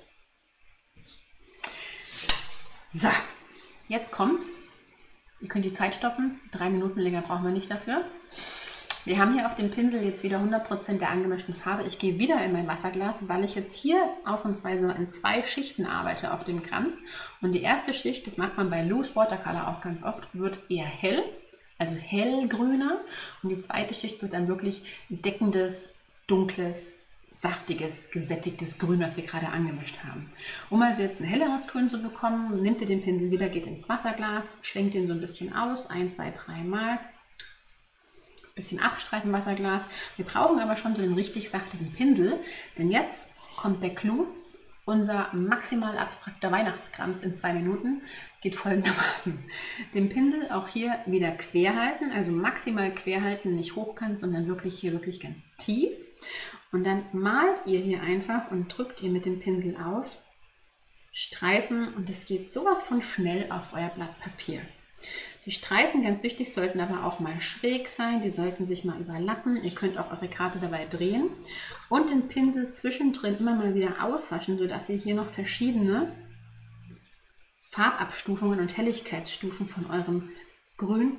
So, jetzt kommt's. Ihr könnt die Zeit stoppen. 3 Minuten länger brauchen wir nicht dafür. Wir haben hier auf dem Pinsel jetzt wieder 100% der angemischten Farbe. Ich gehe wieder in mein Wasserglas, weil ich jetzt hier ausnahmsweise in 2 Schichten arbeite auf dem Kranz. Und die erste Schicht, das macht man bei Loose Watercolor auch ganz oft, wird eher hell, also hellgrüner. Und die zweite Schicht wird dann wirklich deckendes, dunkles, saftiges, gesättigtes Grün, was wir gerade angemischt haben. Um also jetzt ein helleres Grün zu bekommen, nehmt ihr den Pinsel wieder, geht ins Wasserglas, schwenkt ihn so ein bisschen aus, 1, 2, 3 Mal. Bisschen abstreifen Wasserglas. Wir brauchen aber schon so einen richtig saftigen Pinsel, denn jetzt kommt der Clou. Unser maximal abstrakter Weihnachtskranz in 2 Minuten geht folgendermaßen. Den Pinsel auch hier wieder quer halten, also maximal quer halten, nicht hochkant, sondern wirklich hier wirklich ganz tief. Und dann malt ihr hier einfach und drückt ihr mit dem Pinsel auf Streifen und es geht sowas von schnell auf euer Blatt Papier. Die Streifen, ganz wichtig, sollten aber auch mal schräg sein, die sollten sich mal überlappen. Ihr könnt auch eure Karte dabei drehen und den Pinsel zwischendrin immer mal wieder auswaschen, sodass ihr hier noch verschiedene Farbabstufungen und Helligkeitsstufen von eurem Grün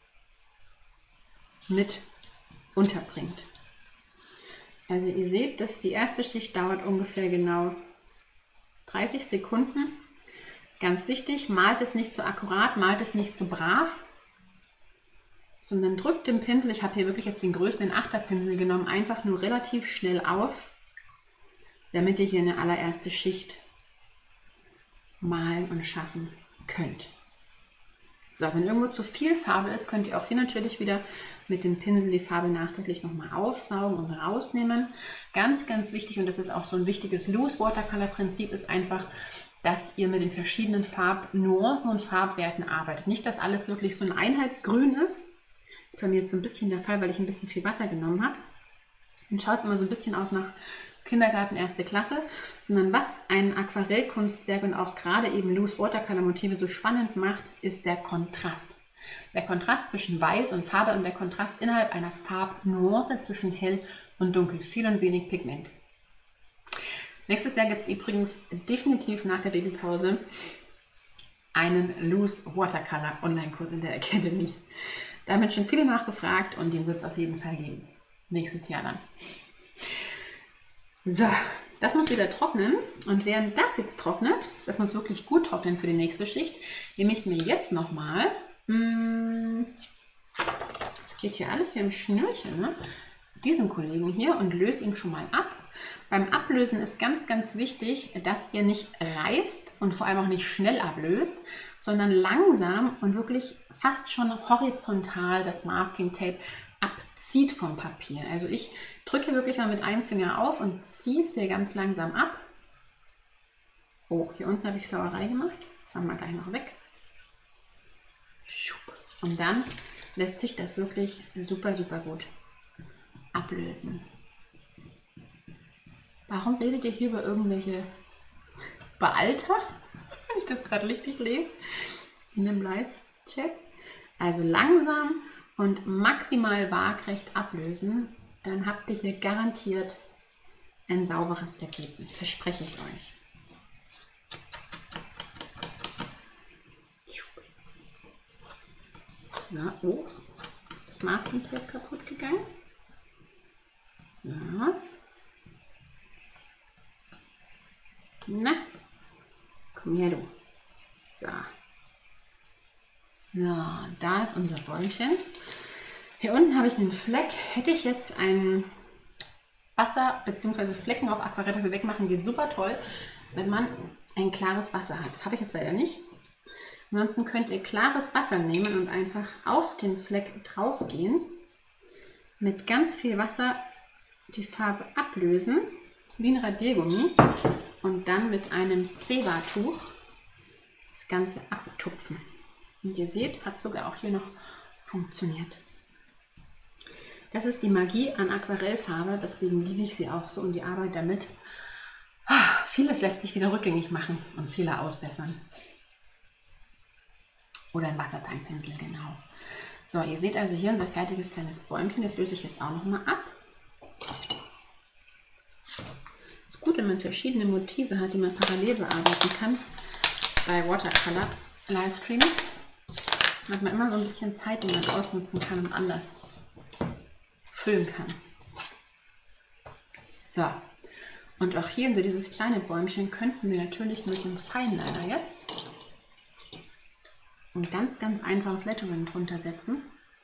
mit unterbringt. Also ihr seht, dass die erste Schicht dauert ungefähr genau 30 Sekunden. Ganz wichtig, malt es nicht zu akkurat, malt es nicht zu brav, sondern drückt den Pinsel, ich habe hier wirklich jetzt den größten, den 8er Pinsel genommen, einfach nur relativ schnell auf, damit ihr hier eine allererste Schicht malen und schaffen könnt. So, wenn irgendwo zu viel Farbe ist, könnt ihr auch hier natürlich wieder mit dem Pinsel die Farbe nachträglich nochmal aufsaugen und rausnehmen. Ganz, ganz wichtig, und das ist auch so ein wichtiges Loose Watercolor Prinzip, ist einfach, dass ihr mit den verschiedenen Farbnuancen und Farbwerten arbeitet. Nicht, dass alles wirklich so ein Einheitsgrün ist. Das ist bei mir jetzt so ein bisschen der Fall, weil ich ein bisschen viel Wasser genommen habe. Dann schaut es immer so ein bisschen aus nach Kindergarten, 1. Klasse. Sondern was ein Aquarellkunstwerk und auch gerade eben Loose Watercolor Motive so spannend macht, ist der Kontrast. Der Kontrast zwischen Weiß und Farbe und der Kontrast innerhalb einer Farbnuance zwischen hell und dunkel. Viel und wenig Pigment. Nächstes Jahr gibt es übrigens definitiv nach der Babypause einen Loose Watercolor Online-Kurs in der Academy. Da haben schon viele nachgefragt und den wird es auf jeden Fall geben. Nächstes Jahr dann. So, das muss wieder trocknen. Und während das jetzt trocknet, das muss wirklich gut trocknen für die nächste Schicht, nehme ich mir jetzt nochmal, das geht hier alles wie im Schnürchen, ne? Diesen Kollegen hier und löse ihn schon mal ab. Beim Ablösen ist ganz, ganz wichtig, dass ihr nicht reißt und vor allem auch nicht schnell ablöst, sondern langsam und wirklich fast schon horizontal das Masking Tape abzieht vom Papier. Also ich drücke wirklich mal mit einem Finger auf und ziehe es hier ganz langsam ab. Oh, hier unten habe ich Sauerei gemacht. Das machen wir gleich noch weg. Und dann lässt sich das wirklich super, super gut ablösen. Warum redet ihr hier über irgendwelche Alter? Wenn ich das gerade richtig lese in dem Live-Chat. Also langsam und maximal waagrecht ablösen, dann habt ihr hier garantiert ein sauberes Ergebnis, verspreche ich euch. So, oh, das Masking Tape kaputt gegangen. So. Na, komm her, du. So. So, da ist unser Bäumchen. Hier unten habe ich einen Fleck. Hätte ich jetzt ein Wasser bzw. Flecken auf Aquarellpapier wegmachen, geht super toll, wenn man ein klares Wasser hat. Das habe ich jetzt leider nicht. Ansonsten könnt ihr klares Wasser nehmen und einfach auf den Fleck drauf gehen. Mit ganz viel Wasser die Farbe ablösen, wie ein Radiergummi. Und dann mit einem Zewa-Tuch das Ganze abtupfen. Und ihr seht, hat sogar auch hier noch funktioniert. Das ist die Magie an Aquarellfarbe, deswegen liebe ich sie auch so und die Arbeit damit. Vieles lässt sich wieder rückgängig machen und Fehler ausbessern. Oder ein Wassertankpinsel, genau. So, ihr seht also hier unser fertiges kleines Bäumchen. Das löse ich jetzt auch nochmal ab. Das ist gut, wenn man verschiedene Motive hat, die man parallel bearbeiten kann. Bei Watercolor Livestreams hat man immer so ein bisschen Zeit, die man ausnutzen kann und anders füllen kann. So, und auch hier unter dieses kleine Bäumchen könnten wir natürlich mit einem Feinliner jetzt ein ganz, ganz einfaches Lettering drunter setzen.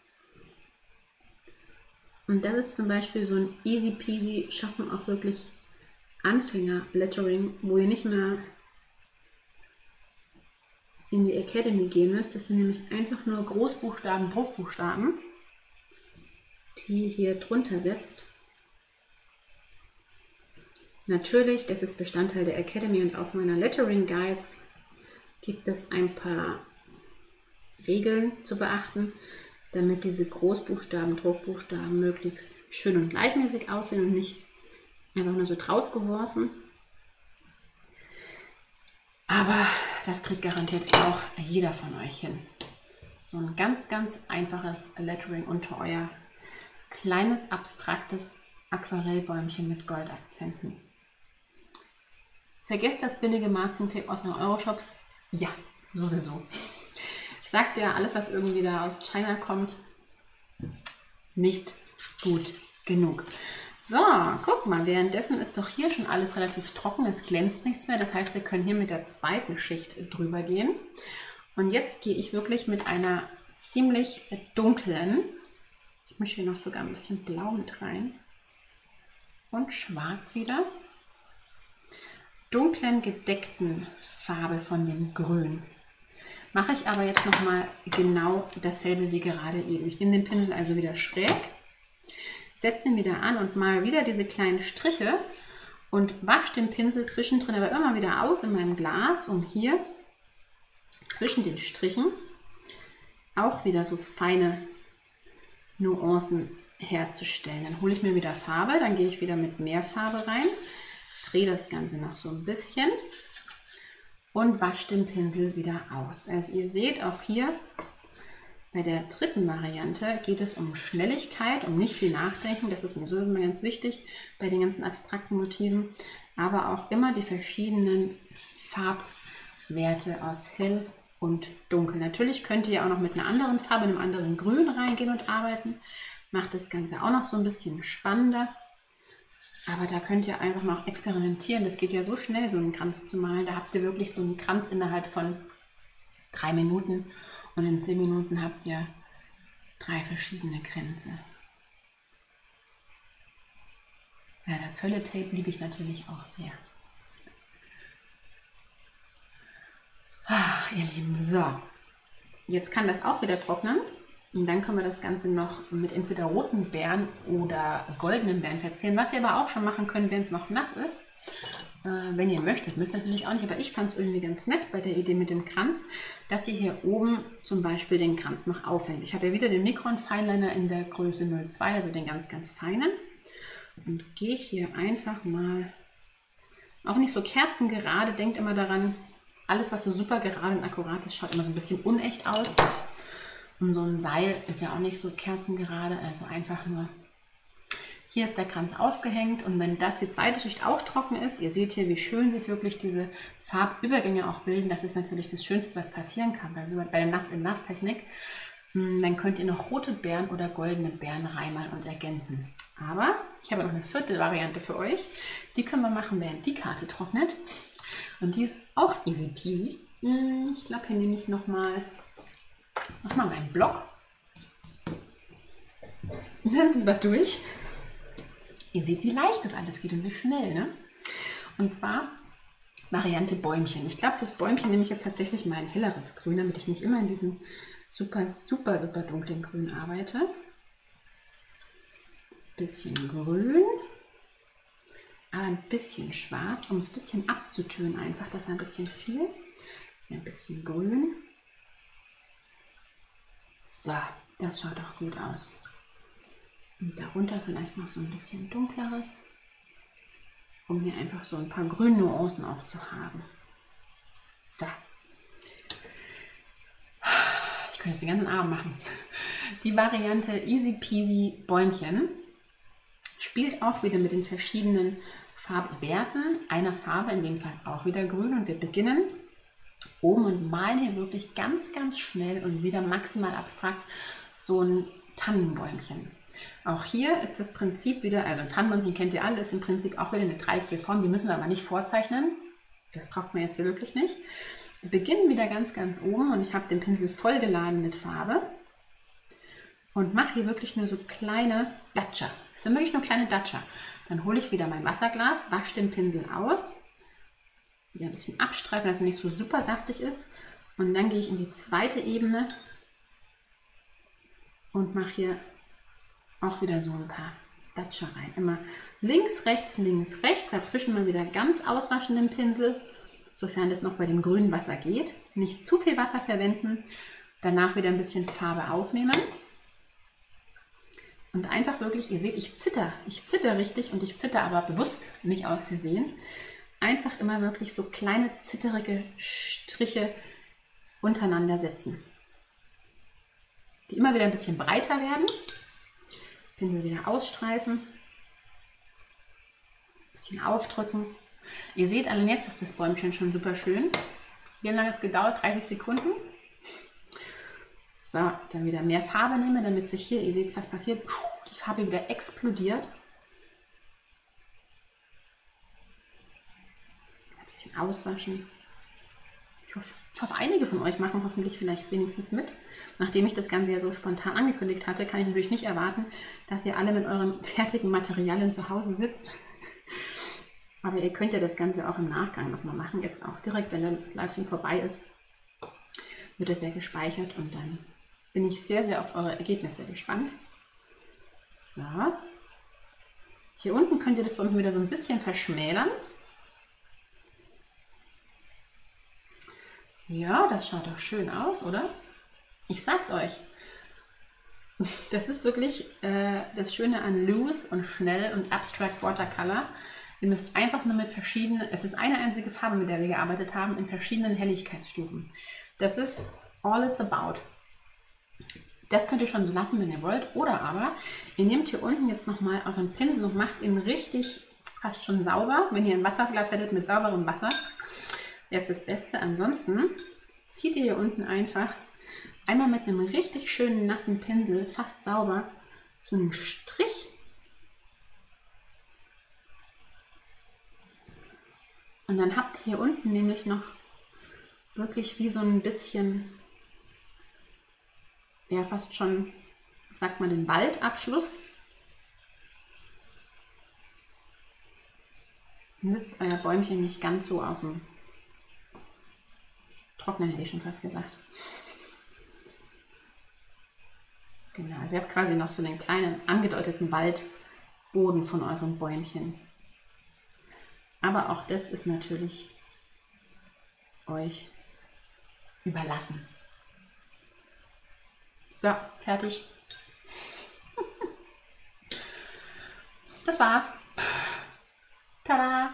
Und das ist zum Beispiel so ein easy peasy, schaffen auch wirklich Anfänger-Lettering, wo ihr nicht mehr in die Academy gehen müsst. Das sind nämlich einfach nur Großbuchstaben, Druckbuchstaben, die ihr hier drunter setzt. Natürlich, das ist Bestandteil der Academy und auch meiner Lettering Guides, gibt es ein paar Regeln zu beachten, damit diese Großbuchstaben, Druckbuchstaben möglichst schön und gleichmäßig aussehen und nicht einfach nur so drauf geworfen. Aber das kriegt garantiert auch jeder von euch hin. So ein ganz, ganz einfaches Lettering unter euer kleines, abstraktes Aquarellbäumchen mit Goldakzenten. Vergesst das billige Masking-Tape aus den Euroshops? Ja, sowieso. Ich sagte ja, alles, was irgendwie da aus China kommt, nicht gut genug. So, guck mal, währenddessen ist doch hier schon alles relativ trocken, es glänzt nichts mehr. Das heißt, wir können hier mit der zweiten Schicht drüber gehen. Und jetzt gehe ich wirklich mit einer ziemlich dunklen, ich mische hier noch sogar ein bisschen blau mit rein und schwarz wieder, dunklen gedeckten Farbe von dem Grün. Mache ich aber jetzt nochmal genau dasselbe wie gerade eben. Ich nehme den Pinsel also wieder schräg, setze ihn wieder an und mal wieder diese kleinen Striche und wasche den Pinsel zwischendrin aber immer wieder aus in meinem Glas, um hier zwischen den Strichen auch wieder so feine Nuancen herzustellen. Dann hole ich mir wieder Farbe, dann gehe ich wieder mit mehr Farbe rein, drehe das Ganze noch so ein bisschen und wasche den Pinsel wieder aus. Also ihr seht auch hier bei der dritten Variante geht es um Schnelligkeit, um nicht viel Nachdenken. Das ist mir so immer ganz wichtig bei den ganzen abstrakten Motiven, aber auch immer die verschiedenen Farbwerte aus hell und dunkel. Natürlich könnt ihr auch noch mit einer anderen Farbe, einem anderen Grün reingehen und arbeiten. Macht das Ganze auch noch so ein bisschen spannender. Aber da könnt ihr einfach noch experimentieren. Das geht ja so schnell, so einen Kranz zu malen. Da habt ihr wirklich so einen Kranz innerhalb von 3 Minuten. Und in 10 Minuten habt ihr 3 verschiedene Kränze. Ja, das Hölle-Tape liebe ich natürlich auch sehr. Ach, ihr Lieben, so. Jetzt kann das auch wieder trocknen. Und dann können wir das Ganze noch mit entweder roten Beeren oder goldenen Beeren verzieren. Was ihr aber auch schon machen könnt, wenn es noch nass ist. Wenn ihr möchtet, müsst ihr natürlich auch nicht, aber ich fand es irgendwie ganz nett bei der Idee mit dem Kranz, dass ihr hier oben zum Beispiel den Kranz noch aufhängt. Ich habe ja wieder den Micron Fineliner in der Größe 02, also den ganz, ganz feinen. Und gehe hier einfach mal, auch nicht so kerzengerade, denkt immer daran, alles was so super gerade und akkurat ist, schaut immer so ein bisschen unecht aus. Und so ein Seil ist ja auch nicht so kerzengerade, also einfach nur. Hier ist der Kranz aufgehängt und wenn das die zweite Schicht auch trocken ist, ihr seht hier, wie schön sich wirklich diese Farbübergänge auch bilden. Das ist natürlich das Schönste, was passieren kann bei der Nass-in-Nass-Technik. Dann könnt ihr noch rote Beeren oder goldene Beeren reinmalen und ergänzen. Aber ich habe noch eine vierte Variante für euch. Die können wir machen, während die Karte trocknet. Und die ist auch easy peasy. Ich glaube, hier nehme ich nochmal meinen Block. Und dann sind wir durch. Ihr seht, wie leicht das alles geht und wie schnell, ne? Und zwar Variante Bäumchen. Ich glaube, fürs Bäumchen nehme ich jetzt tatsächlich mal ein helleres Grün, damit ich nicht immer in diesem super, super, super dunklen Grün arbeite. Bisschen grün, aber ein bisschen schwarz, um es ein bisschen abzutönen einfach, das ist ein bisschen viel. Ein bisschen grün. So, das schaut auch gut aus. Und darunter vielleicht noch so ein bisschen dunkleres, um hier einfach so ein paar grüne Nuancen auch zu haben. So. Ich könnte es den ganzen Abend machen. Die Variante Easy Peasy Bäumchen spielt auch wieder mit den verschiedenen Farbwerten einer Farbe, in dem Fall auch wieder grün. Und wir beginnen oben und malen hier wirklich ganz, ganz schnell und wieder maximal abstrakt so ein Tannenbäumchen. Auch hier ist das Prinzip wieder, also ein Tannenbäumchen kennt ihr alle, ist im Prinzip auch wieder eine dreieckige Form, die müssen wir aber nicht vorzeichnen. Das braucht man jetzt hier wirklich nicht. Wir beginnen wieder ganz, ganz oben und ich habe den Pinsel vollgeladen mit Farbe und mache hier wirklich nur so kleine Datscher. Das sind wirklich nur kleine Datscher. Dann hole ich wieder mein Wasserglas, wasche den Pinsel aus, wieder ein bisschen abstreifen, dass er nicht so super saftig ist. Und dann gehe ich in die zweite Ebene und mache hier auch wieder so ein paar Datscher rein. Immer links, rechts, dazwischen mal wieder ganz auswaschen den Pinsel, sofern das noch bei dem grünen Wasser geht. Nicht zu viel Wasser verwenden, danach wieder ein bisschen Farbe aufnehmen. Und einfach wirklich, ihr seht, ich zitter richtig und ich zitter aber bewusst, nicht aus Versehen. Einfach immer wirklich so kleine zitterige Striche untereinander setzen, die immer wieder ein bisschen breiter werden. Pinsel wieder ausstreifen, ein bisschen aufdrücken. Ihr seht, allein jetzt ist das Bäumchen schon super schön. Wie lange hat es gedauert? 30 Sekunden. So, dann wieder mehr Farbe nehmen, damit sich hier, ihr seht, was passiert, die Farbe wieder explodiert. Ein bisschen auswaschen. Ich hoffe, einige von euch machen hoffentlich vielleicht wenigstens mit. Nachdem ich das Ganze ja so spontan angekündigt hatte, kann ich natürlich nicht erwarten, dass ihr alle mit euren fertigen Materialien zu Hause sitzt. Aber ihr könnt ja das Ganze auch im Nachgang nochmal machen. Jetzt auch direkt, wenn der Livestream vorbei ist, wird es ja gespeichert und dann bin ich sehr, sehr auf eure Ergebnisse gespannt. So. Hier unten könnt ihr das Bäumchen wieder so ein bisschen verschmälern. Ja, das schaut doch schön aus, oder? Ich sag's euch. Das ist wirklich das Schöne an Loose und Schnell und Abstract Watercolor. Ihr müsst einfach nur mit verschiedenen, es ist eine einzige Farbe, mit der wir gearbeitet haben, in verschiedenen Helligkeitsstufen. Das ist all it's about. Das könnt ihr schon so lassen, wenn ihr wollt. Oder aber, ihr nehmt hier unten jetzt nochmal euren Pinsel und macht ihn richtig fast schon sauber. Wenn ihr ein Wasserglas hättet mit sauberem Wasser, wäre es das Beste. Ansonsten zieht ihr hier unten einfach einmal mit einem richtig schönen nassen Pinsel, fast sauber, so einen Strich. Und dann habt ihr hier unten nämlich noch wirklich wie so ein bisschen, ja fast schon, sagt man, den Waldabschluss. Dann sitzt euer Bäumchen nicht ganz so auf dem Trocknen, hätte ich schon fast gesagt. Genau, also ihr habt quasi noch so den kleinen angedeuteten Waldboden von eurem Bäumchen. Aber auch das ist natürlich euch überlassen. So, fertig. Das war's. Tada!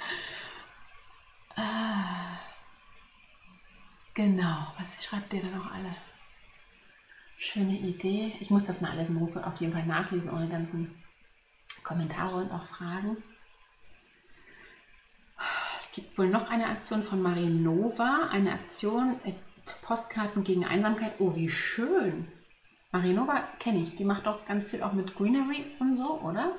Genau, was schreibt ihr da noch alle? Schöne Idee. Ich muss das mal alles in Ruhe auf jeden Fall nachlesen, eure ganzen Kommentare und auch Fragen. Es gibt wohl noch eine Aktion von Marinova, eine Aktion Postkarten gegen Einsamkeit. Oh, wie schön. Marinova kenne ich, die macht doch ganz viel auch mit Greenery und so, oder?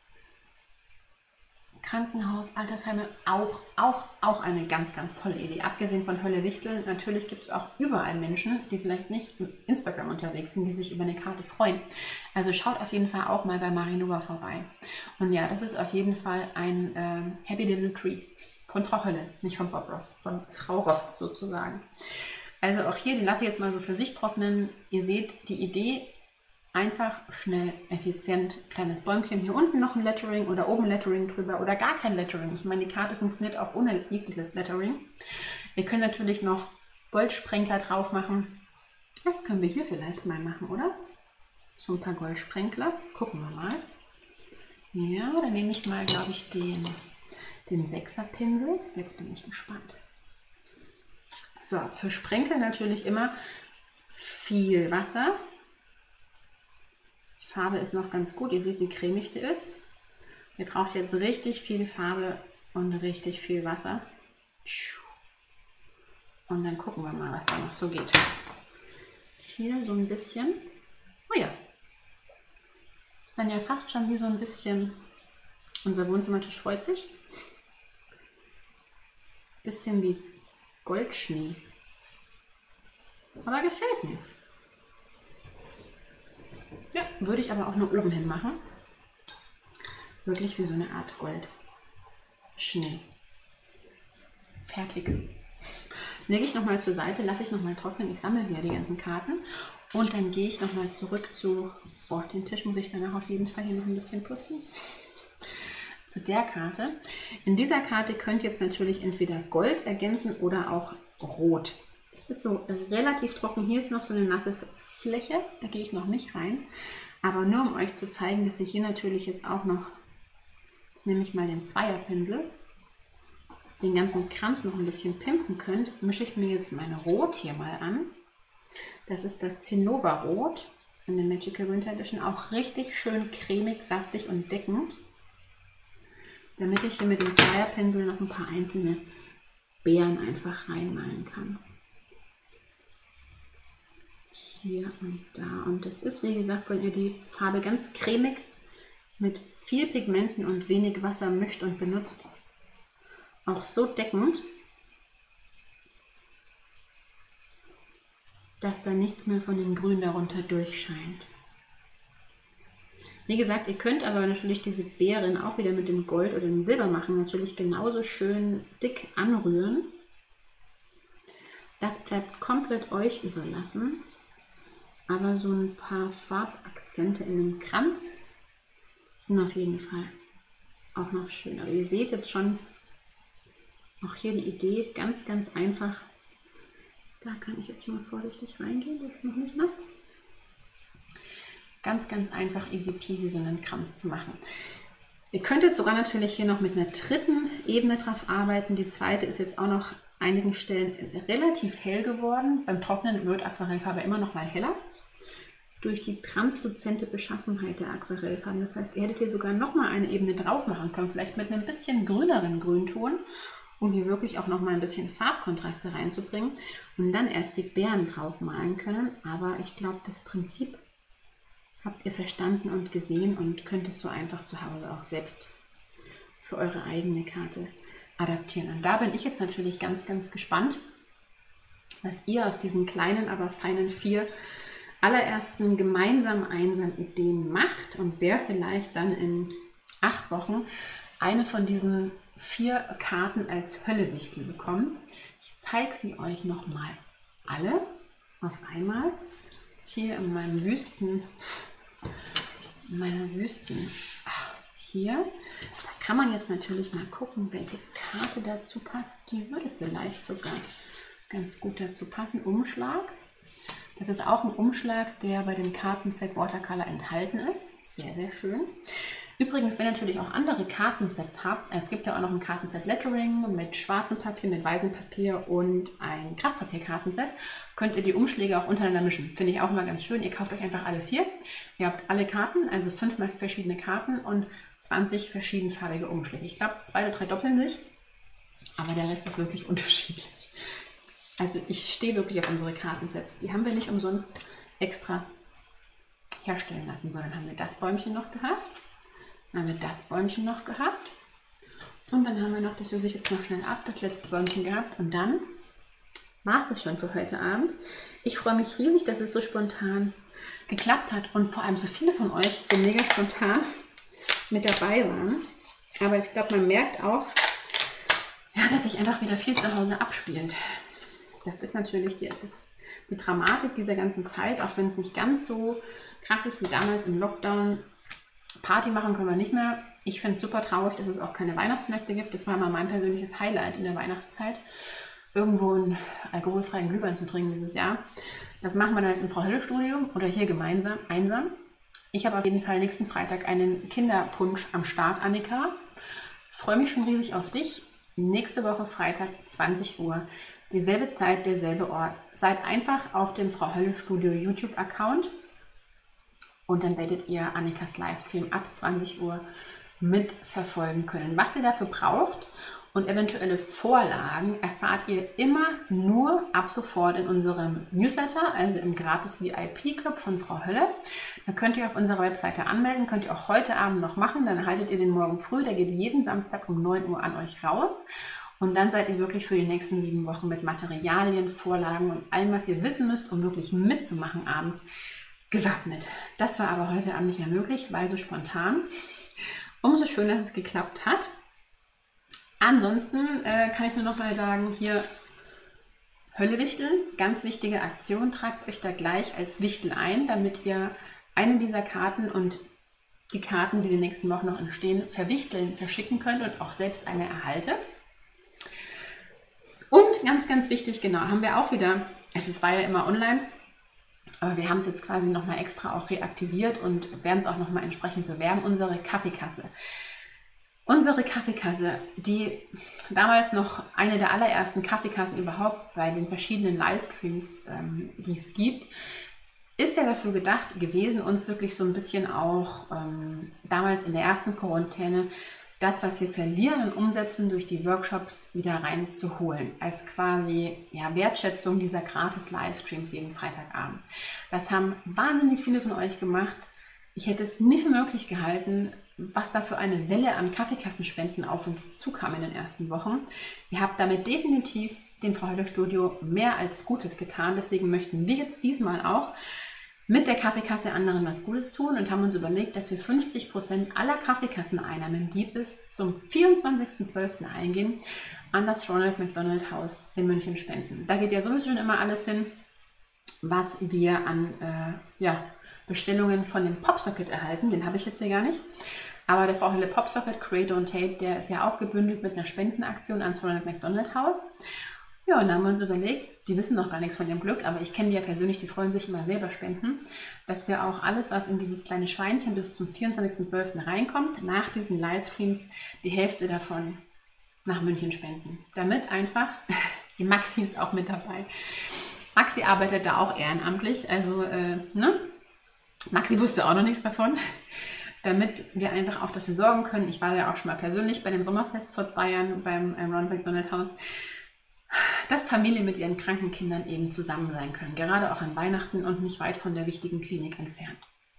Krankenhaus, Altersheime, auch eine ganz, ganz tolle Idee. Abgesehen von Hölle Wichteln, natürlich gibt es auch überall Menschen, die vielleicht nicht mit Instagram unterwegs sind, die sich über eine Karte freuen. Also schaut auf jeden Fall auch mal bei Marinova vorbei. Und ja, das ist auf jeden Fall ein Happy Little Tree von Frau Hölle, nicht von Frau Rost, von Frau Rost sozusagen. Also auch hier, den lasse ich jetzt mal so für sich trocknen. Ihr seht die Idee, einfach, schnell, effizient, kleines Bäumchen, hier unten noch ein Lettering oder oben Lettering drüber oder gar kein Lettering. Ich meine, die Karte funktioniert auch ohne jegliches Lettering. Ihr könnt natürlich noch Goldsprenkler drauf machen. Das können wir hier vielleicht mal machen, oder? So ein paar Goldsprenkler. Gucken wir mal. Ja, dann nehme ich mal, glaube ich, den 6er Pinsel. Jetzt bin ich gespannt. So, für Sprenkel natürlich immer viel Wasser. Die Farbe ist noch ganz gut. Ihr seht, wie cremig die ist. Ihr braucht jetzt richtig viel Farbe und richtig viel Wasser. Und dann gucken wir mal, was da noch so geht. Hier so ein bisschen. Oh ja. Ist dann ja fast schon wie so ein bisschen. Unser Wohnzimmertisch freut sich. Bisschen wie Goldschnee. Aber gefällt mir. Ja, würde ich aber auch nur oben hin machen. Wirklich wie so eine Art Goldschnee. Fertig. Lege ich nochmal zur Seite, lasse ich nochmal trocknen. Ich sammle hier die ganzen Karten. Und dann gehe ich nochmal zurück zu... Oh, den Tisch muss ich danach auf jeden Fall hier noch ein bisschen putzen. Zu der Karte. In dieser Karte könnt ihr jetzt natürlich entweder Gold ergänzen oder auch Rot. Es ist so relativ trocken. Hier ist noch so eine nasse Fläche. Da gehe ich noch nicht rein. Aber nur um euch zu zeigen, dass ich hier natürlich jetzt auch noch... Jetzt nehme ich mal den 2er Pinsel. Den ganzen Kranz noch ein bisschen pimpen könnt, mische ich mir jetzt mein Rot hier mal an. Das ist das Zinnoberrot in der Magical Winter Edition. Auch richtig schön cremig, saftig und deckend. Damit ich hier mit dem 2er Pinsel noch ein paar einzelne Beeren einfach reinmalen kann. Hier und da. Und das ist, wie gesagt, wenn ihr die Farbe ganz cremig mit viel Pigmenten und wenig Wasser mischt und benutzt, auch so deckend, dass da nichts mehr von dem Grün darunter durchscheint. Wie gesagt, ihr könnt aber natürlich diese Beeren auch wieder mit dem Gold oder dem Silber machen, natürlich genauso schön dick anrühren. Das bleibt komplett euch überlassen. Aber so ein paar Farbakzente in dem Kranz sind auf jeden Fall auch noch schön. Aber ihr seht jetzt schon, auch hier die Idee, ganz, ganz einfach. Da kann ich jetzt schon mal vorsichtig reingehen, das ist noch nicht nass. Ganz, ganz einfach, easy peasy, so einen Kranz zu machen. Ihr könnt jetzt sogar natürlich hier noch mit einer dritten Ebene drauf arbeiten. Die zweite ist jetzt auch noch an einigen Stellen relativ hell geworden. Beim Trocknen wird Aquarellfarbe immer noch mal heller. Durch die transluzente Beschaffenheit der Aquarellfarben. Das heißt, ihr hättet hier sogar noch mal eine Ebene drauf machen können, vielleicht mit einem bisschen grüneren Grünton, um hier wirklich auch noch mal ein bisschen Farbkontraste reinzubringen und dann erst die Beeren drauf malen können. Aber ich glaube, das Prinzip habt ihr verstanden und gesehen und könnt es so einfach zu Hause auch selbst für eure eigene Karte adaptieren. Und da bin ich jetzt natürlich ganz, ganz gespannt, was ihr aus diesen kleinen, aber feinen 4 allerersten gemeinsamen einsamen Ideen macht und wer vielleicht dann in 8 Wochen eine von diesen 4 Karten als Höllewichtel bekommt. Ich zeige sie euch nochmal alle auf einmal hier in meinem hier. Da kann man jetzt natürlich mal gucken, welche Karte dazu passt. Die würde vielleicht sogar ganz gut dazu passen. Umschlag. Das ist auch ein Umschlag, der bei dem Kartenset Watercolor enthalten ist. Sehr, sehr schön. Übrigens, wenn ihr natürlich auch andere Kartensets habt, es gibt ja auch noch ein Kartenset Lettering mit schwarzem Papier, mit weißem Papier und ein Kraftpapier-Kartenset, könnt ihr die Umschläge auch untereinander mischen. Finde ich auch immer ganz schön. Ihr kauft euch einfach alle 4. Ihr habt alle Karten, also 5 verschiedene Karten und 20 verschiedenfarbige Umschläge. Ich glaube, 2 oder 3 doppeln sich, aber der Rest ist wirklich unterschiedlich. Also ich stehe wirklich auf unsere Kartensets. Die haben wir nicht umsonst extra herstellen lassen, sondern haben wir das Bäumchen noch gehabt. Dann haben wir das Bäumchen noch gehabt. Und dann haben wir noch, das löse ich jetzt noch schnell ab, das letzte Bäumchen gehabt. Und dann war es das schon für heute Abend. Ich freue mich riesig, dass es so spontan geklappt hat und vor allem so viele von euch so mega spontan mit dabei waren. Aber ich glaube, man merkt auch, ja, dass sich einfach wieder viel zu Hause abspielt. Das ist natürlich die Dramatik dieser ganzen Zeit, auch wenn es nicht ganz so krass ist wie damals im Lockdown. Party machen können wir nicht mehr. Ich finde es super traurig, dass es auch keine Weihnachtsmärkte gibt. Das war immer mein persönliches Highlight in der Weihnachtszeit, irgendwo einen alkoholfreien Glühwein zu trinken dieses Jahr. Das machen wir dann im Frau Hölle Studio oder hier gemeinsam, einsam. Ich habe auf jeden Fall nächsten Freitag einen Kinderpunsch am Start, Annika. Freue mich schon riesig auf dich. Nächste Woche Freitag, 20 Uhr. Dieselbe Zeit, derselbe Ort. Seid einfach auf dem Frau Holle Studio YouTube-Account und dann werdet ihr Annikas Livestream ab 20 Uhr mitverfolgen können. Was ihr dafür braucht und eventuelle Vorlagen erfahrt ihr immer nur ab sofort in unserem Newsletter, also im gratis VIP-Club von Frau Holle. Da könnt ihr auf unserer Webseite anmelden, könnt ihr auch heute Abend noch machen, dann erhaltet ihr den morgen früh, der geht jeden Samstag um 9 Uhr an euch raus. Und dann seid ihr wirklich für die nächsten 7 Wochen mit Materialien, Vorlagen und allem, was ihr wissen müsst, um wirklich mitzumachen abends, gewappnet. Das war aber heute Abend nicht mehr möglich, weil so spontan. Umso schöner, dass es geklappt hat. Ansonsten kann ich nur noch mal sagen, hier Hölle wichteln, ganz wichtige Aktion. Tragt euch da gleich als Wichtel ein, damit ihr eine dieser Karten und die Karten, die die nächsten Wochen noch entstehen, verwichteln, verschicken könnt und auch selbst eine erhaltet. Und ganz, ganz wichtig, genau, haben wir auch wieder, war ja immer online, aber wir haben es jetzt quasi nochmal extra auch reaktiviert und werden es auch nochmal entsprechend bewerben, unsere Kaffeekasse. Unsere Kaffeekasse, die damals noch eine der allerersten Kaffeekassen überhaupt bei den verschiedenen Livestreams, die es gibt, ist ja dafür gedacht gewesen, uns wirklich so ein bisschen auch damals in der ersten Quarantäne das, was wir verlieren und umsetzen, durch die Workshops wieder reinzuholen, als quasi Wertschätzung dieser gratis Livestreams jeden Freitagabend. Das haben wahnsinnig viele von euch gemacht. Ich hätte es nie für möglich gehalten, was da für eine Welle an Kaffeekassenspenden auf uns zukam in den ersten Wochen. Ihr habt damit definitiv dem Frau Holle Studio mehr als Gutes getan. Deswegen möchten wir jetzt diesmal auch mit der Kaffeekasse anderen was Gutes tun und haben uns überlegt, dass wir 50% aller Kaffeekasseneinnahmen, die bis zum 24.12. eingehen, an das Ronald McDonald House in München spenden. Da geht ja sowieso schon immer alles hin, was wir an Bestellungen von dem Popsocket erhalten. Den habe ich jetzt hier gar nicht. Aber der Frau Holle Popsocket, Create und Tate, der ist ja auch gebündelt mit einer Spendenaktion ans Ronald McDonald House. Ja, und da haben wir uns überlegt, die wissen noch gar nichts von ihrem Glück, aber ich kenne die ja persönlich, die freuen sich immer selber spenden, dass wir auch alles, was in dieses kleine Schweinchen bis zum 24.12. reinkommt, nach diesen Livestreams, die Hälfte davon nach München spenden. Damit einfach, die Maxi ist auch mit dabei. Maxi arbeitet da auch ehrenamtlich, also Maxi wusste auch noch nichts davon, damit wir einfach auch dafür sorgen können. Ich war ja auch schon mal persönlich bei dem Sommerfest vor 2 Jahren beim Ronald McDonald House, dass Familien mit ihren kranken Kindern eben zusammen sein können, gerade auch an Weihnachten und nicht weit von der wichtigen Klinik entfernt.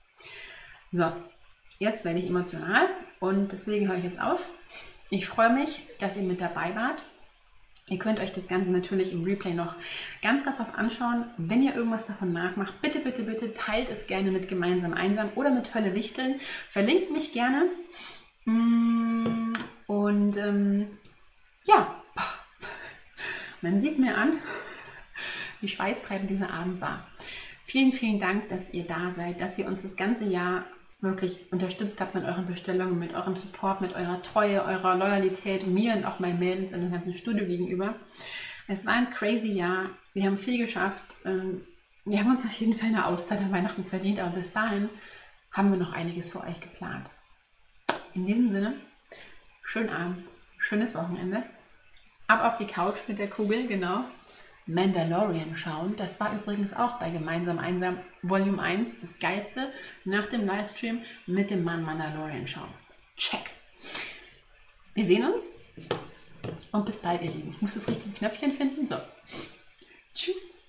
So, jetzt werde ich emotional und deswegen höre ich jetzt auf. Ich freue mich, dass ihr mit dabei wart. Ihr könnt euch das Ganze natürlich im Replay noch ganz, ganz oft anschauen. Wenn ihr irgendwas davon nachmacht, bitte, bitte, bitte teilt es gerne mit Gemeinsam Einsam oder mit Hölle Wichteln. Verlinkt mich gerne. Und man sieht mir an, wie schweißtreibend dieser Abend war. Vielen, vielen Dank, dass ihr da seid, dass ihr uns das ganze Jahr wirklich unterstützt habt mit euren Bestellungen, mit eurem Support, mit eurer Treue, eurer Loyalität, mir und auch meinen Mädels und dem ganzen Studio gegenüber. Es war ein crazy Jahr. Wir haben viel geschafft. Wir haben uns auf jeden Fall eine Auszeit an Weihnachten verdient, aber bis dahin haben wir noch einiges für euch geplant. In diesem Sinne, schönen Abend, schönes Wochenende. Ab auf die Couch mit der Kugel, genau. Mandalorian schauen. Das war übrigens auch bei Gemeinsam Einsam Volume 1 das Geilste nach dem Livestream mit dem Mann Mandalorian schauen. Check. Wir sehen uns und bis bald, ihr Lieben. Ich muss das richtige Knöpfchen finden. So. Tschüss.